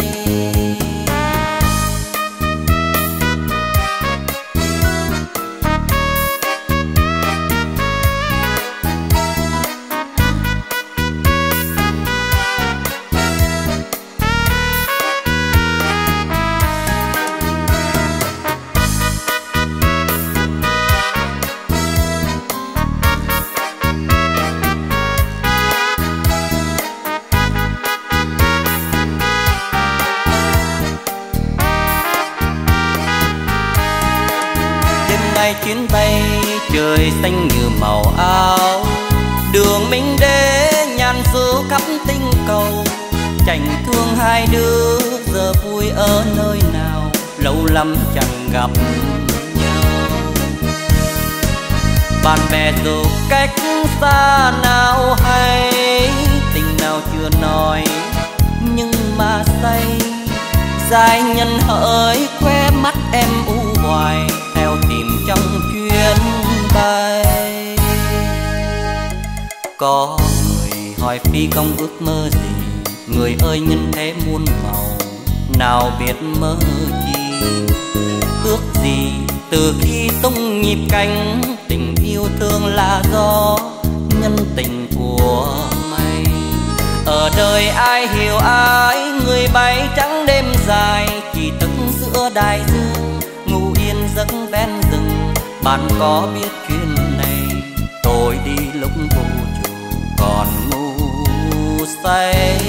Chuyến bay trời xanh như màu áo, đường minh đế nhàn du khắp tinh cầu. Chành thương hai đứa giờ vui ở nơi nào, lâu lắm chẳng gặp nhau. Bạn bè dù cách xa nào hay, tình nào chưa nói nhưng mà say. Dài nhân hỡi khoe mắt em u hoài, theo tìm trong chuyến bay. Có người hỏi phi công ước mơ gì, người ơi nhân thế muôn màu, nào biết mơ chi. Ước gì từ khi tung nhịp cánh, tình yêu thương là gió, nhân tình của mây. Ở đời ai hiểu ai, người bay trắng đêm dài, chỉ tức giữa đại dương, ngủ yên giấc ven rừng. Bạn có biết chuyện này, tôi đi lúc vũ trụ còn ngu say.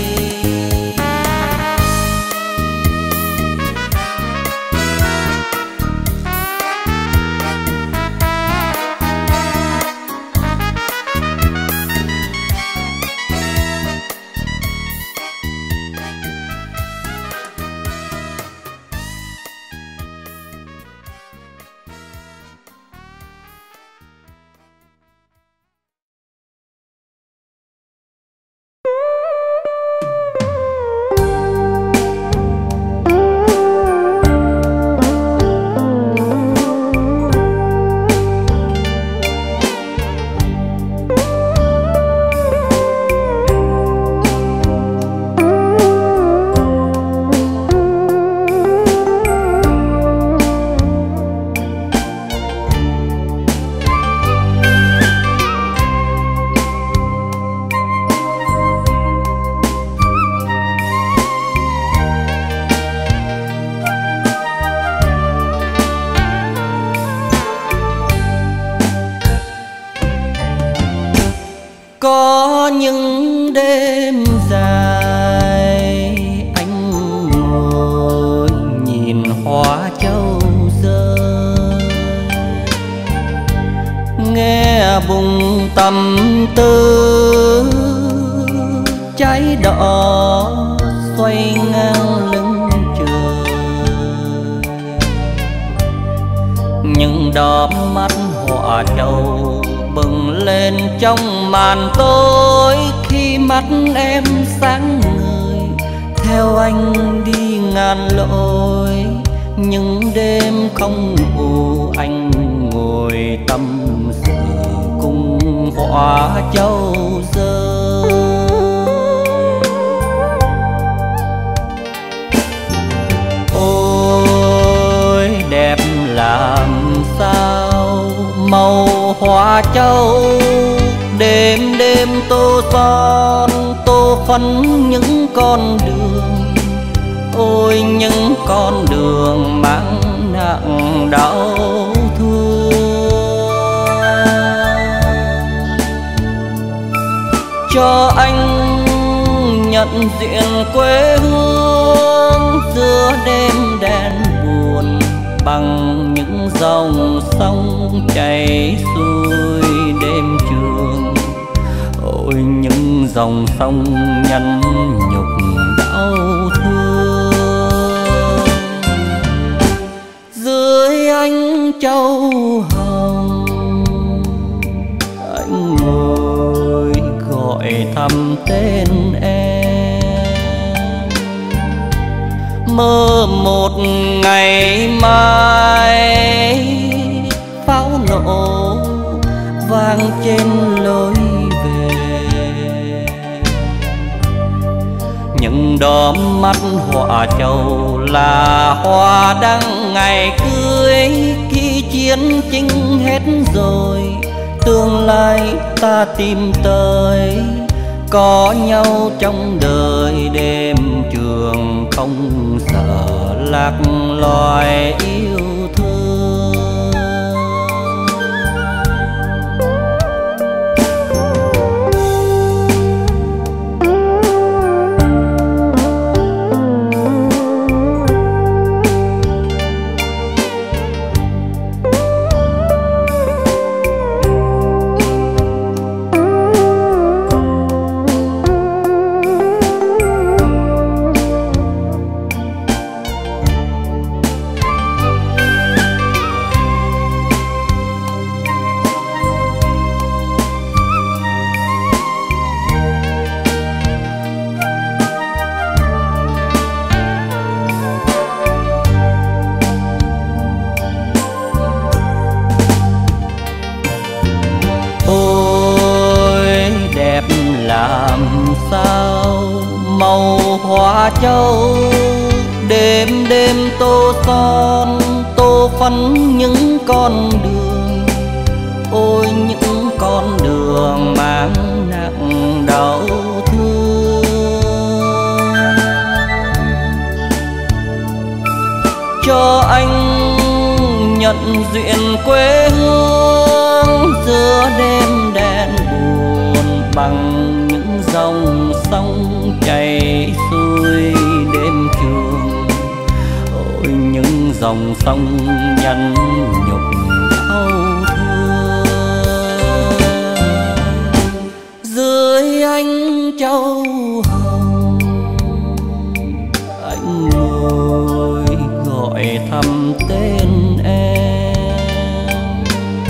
Có những đêm dài anh ngồi nhìn hoa châu rơi, nghe bùng tâm tư cháy đỏ xoay ngang lưng trời. Nhưng đỏ mắt hoa châu bừng lên trong màn tối, khi mắt em sáng ngời theo anh đi ngàn lối. Những đêm không ngủ anh ngồi tâm sự cùng hoa châu rơi. Ôi đẹp làm sao màu hoa châu, đêm đêm tô son tô phấn những con đường. ôi những con đường mang nặng đau thương. Cho anh nhận diện quê hương giữa đêm đen buồn, bằng những dòng sông chảy xuôi đêm trường. Ôi những dòng sông nhăn nhục đau thương. Dưới ánh châu hồng anh ngồi gọi thăm tên em, mơ một ngày mai pháo nổ vang trên lối về. Những đóm mắt họa trầu là hoa đăng ngày cưới, khi chiến chinh hết rồi tương lai ta tìm tới. Có nhau trong đời đêm trường, không sợ lạc loài yêu thương. Làm sao màu hoa châu đêm đêm tô son tô phấn những con đường. Ôi những con đường mang nặng đau thương. Cho anh nhận diện quê hương giữa đêm đen buồn, bằng những dòng sông chảy xuôi đêm trường. Ôi những dòng sông nhăn nhục đau thương. Dưới ánh châu hồng anh ngồi gọi thăm tên em,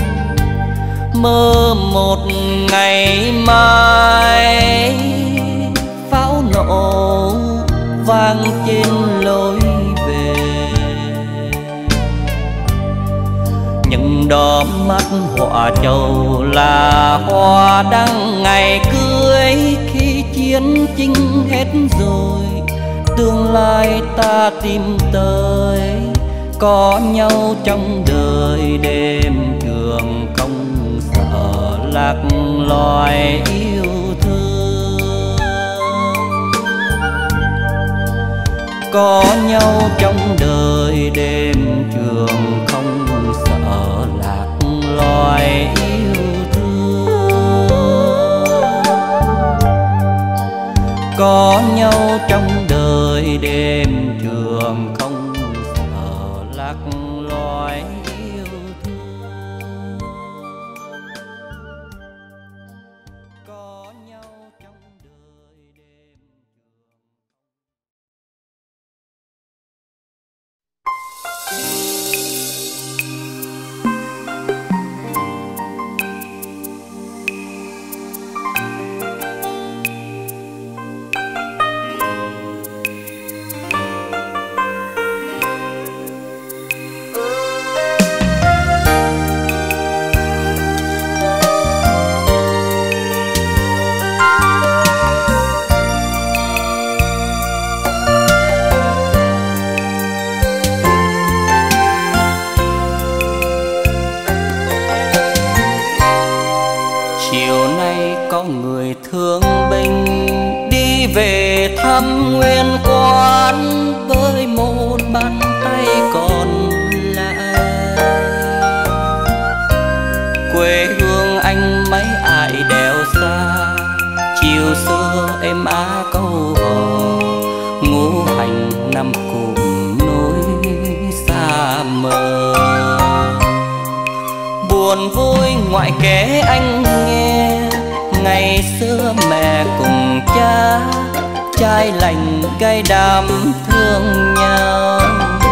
mơ một ngày mai pháo nổ vang trên lối về. Những đóm mắt họa trầu là hoa đăng ngày cưới, khi chiến chinh hết rồi tương lai ta tìm tới. Có nhau trong đời đêm trường, không sợ lạc loài yêu thương. Có nhau trong đời đêm trường, không sợ lạc loài yêu thương. Có nhau trong đời đêm trường, không sợ lạc loài yêu thương. Có nhau trong đời đêm thương binh đi về thăm nguyên quán. quê hương anh mấy ai đèo xa. Chiều xưa em á câu hò, ngũ hành năm cùng nối xa mờ. Buồn vui ngoại kể anh nghe, ngày xưa mẹ cùng cha, trai lành gay đám thương nhau.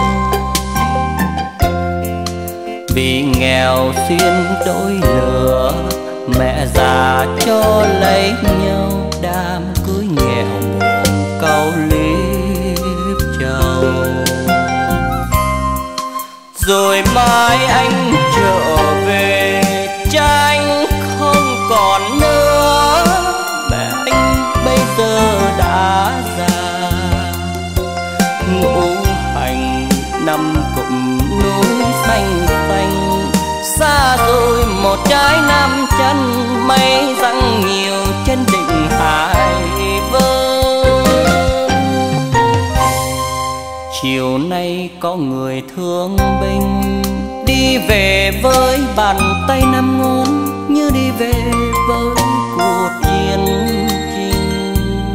Vì nghèo xuyên đôi lửa, mẹ già cho lấy nhau, đám cưới nghèo buồn câu liếp trầu. Rồi mai anh trở về, cha anh không còn nữa, mẹ anh bây giờ đã già. Ngũ hành năm cụm núi xanh xanh, xa rồi một trái nam chắn, mây răng nhiều trên đỉnh Hải Vân. Chiều nay có người thương binh, đi về với bàn tay năm ngón, như đi về với cuộc chiến chinh.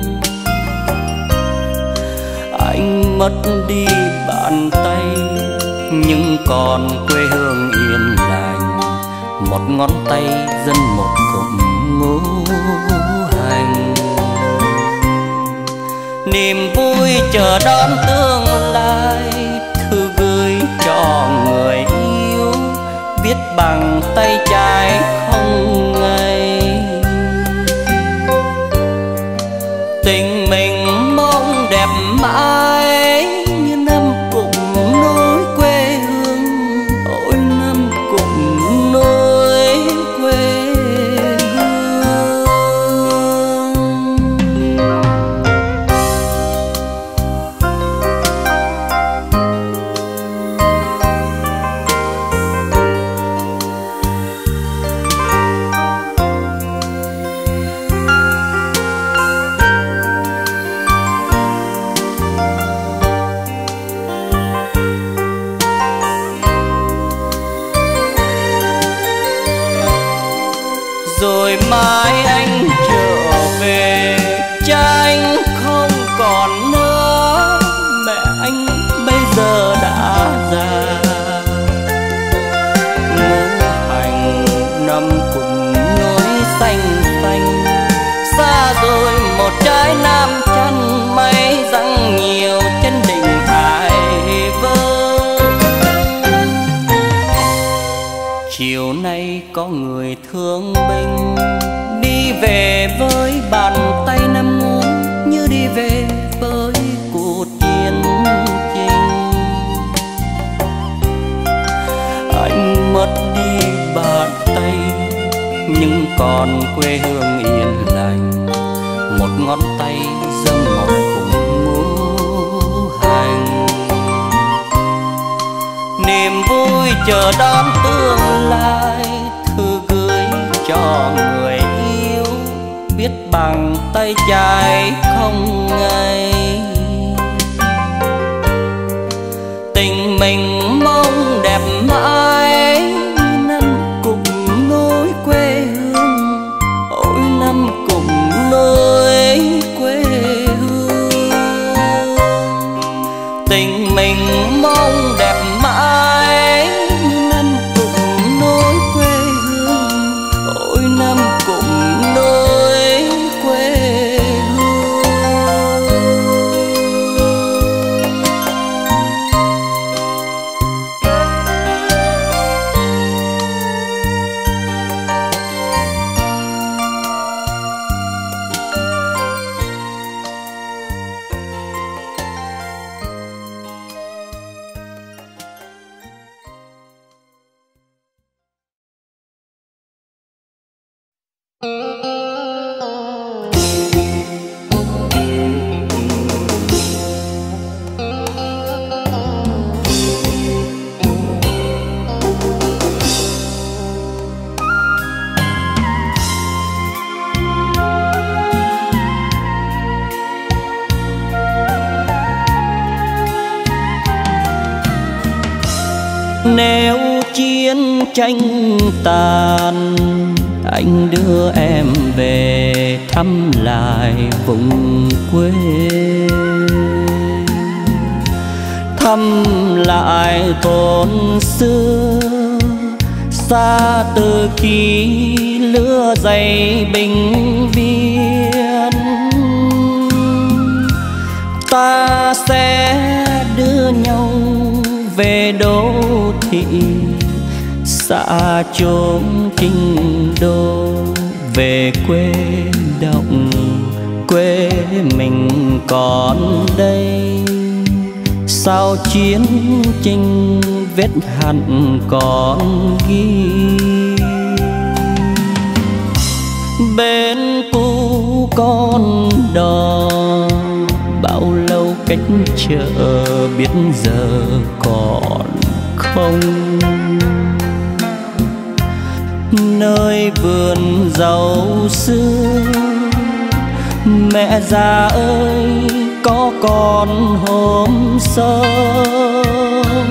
Anh mất đi bàn tay, nhưng còn quê hương yên lành, một ngón tay dân một cụm ngũ hành. Niềm vui chờ đón tương lai, thư gửi cho người yêu, viết bằng tay trái không ngây. Tình mình mong đẹp mãi, như năm cùng nối quê hương, ôi năm cùng nối quê hương. Rồi mai anh trở về, cha anh không còn nữa, mẹ anh bây giờ đã già. Ngũ hành năm cùng núi xanh xanh, xa rồi một trái nam chắn, mây răng nhiều trên đỉnh Hải Vân. Chiều nay có người thương binh, đi về với bàn tay năm ngón, như đi về với cuộc chiến chinh. Anh mất đi bàn tay, nhưng còn quê hương yên lành, một ngón tay dâng một cùng ngũ hành. Niềm vui chờ đón tương lai, thư gửi cho người yêu, viết bằng tay trái không ngây. Tình mình mong đẹp mãi, năm cùng nối quê hương, ôi năm cùng nối quê hương. Tình mình mong đẹp mãi, năm cùng nối quê hương, ôi năm cùng nối quê hương. tranh tàn, anh đưa em về thăm lại vùng quê, thăm lại thôn xưa xa từ khi lứa dày bình biên. Ta sẽ đưa nhau về đô thị xa chốn kinh đô, về quê động quê mình còn đây. Sao chiến tranh vết hằn còn ghi, bên cũ con đò bao lâu cách chờ biết giờ còn không. Nơi vườn rau xưa mẹ già ơi có còn hôm sớm.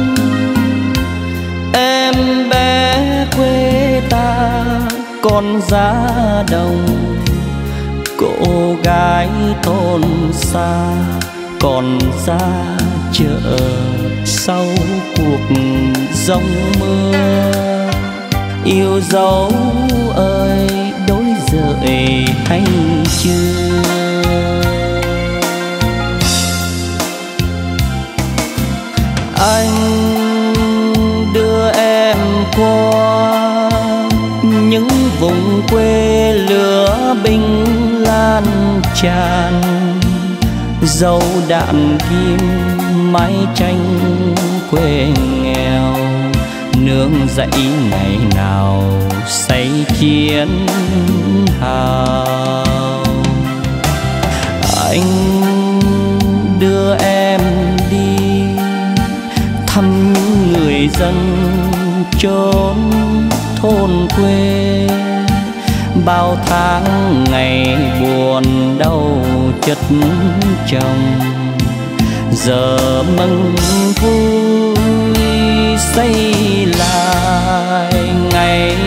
Em bé quê ta còn giá đồng, cô gái thôn xa còn ra chợ sau cuộc giông mưa. Yêu dấu ơi đối rời hay chưa? Anh đưa em qua những vùng quê lửa binh lan tràn, dấu đạn kim mái tranh quê nghèo, nương dãy ngày nào say chiến hào. Anh đưa em đi thăm những người dân chốn thôn quê, bao tháng ngày buồn đau chất chồng, giờ mừng vui xây lại ngày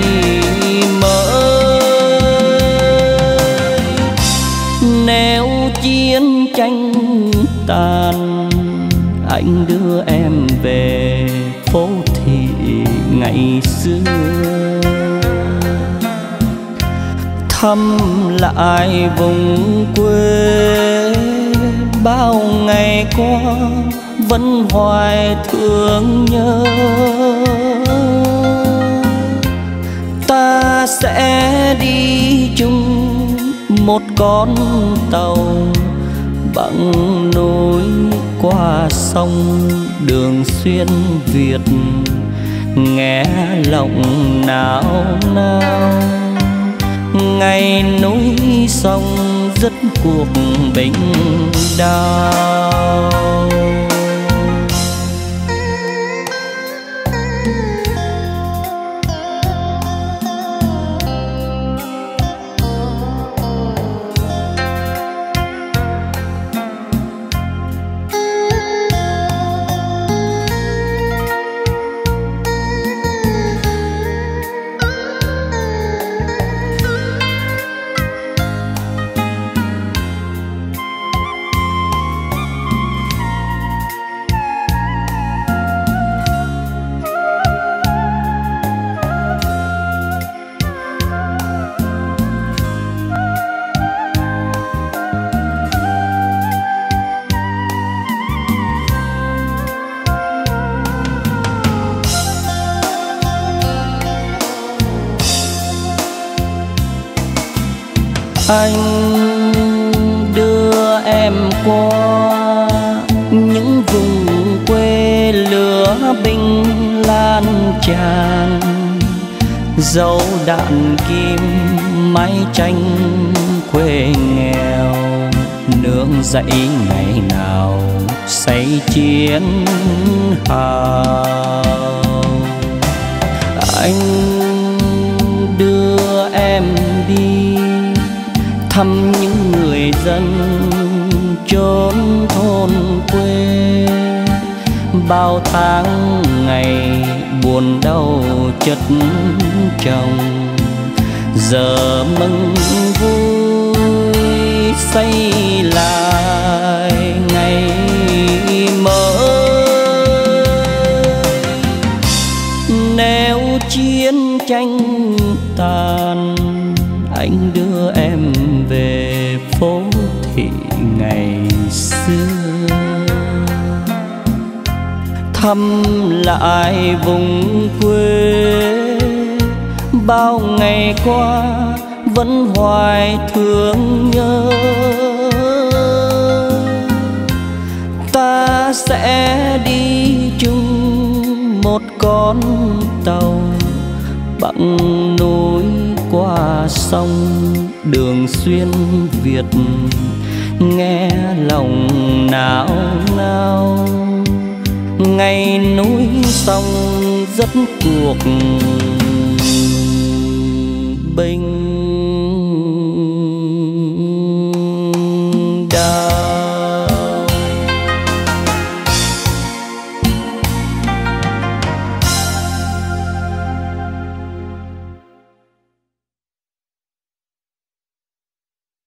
mới. Nếu chiến tranh tàn, anh đưa em về phố thị ngày xưa, thăm lại vùng quê bao ngày qua vẫn hoài thương nhớ. Ta sẽ đi chung một con tàu bằng núi qua sông, đường xuyên Việt nghe lòng nao nao. Ngày núi sông dứt cuộc bình đao. Anh đưa em qua những vùng quê lửa binh lan tràn, dấu đạn kim mái tranh quê nghèo, nương dãy ngày nào say chiến hào. Anh đưa em đi thăm những người dân chốn thôn quê, bao tháng ngày buồn đau chất chồng, giờ mừng vui xây lại ngày mới. Nếu chiến tranh tàn, anh đưa em về phố thị ngày xưa, thăm lại vùng quê bao ngày qua vẫn hoài thương nhớ. Ta sẽ đi chung một con tàu bằng núi qua sông, đường xuyên Việt nghe lòng nao nao. Ngày núi sông rất cuộc bình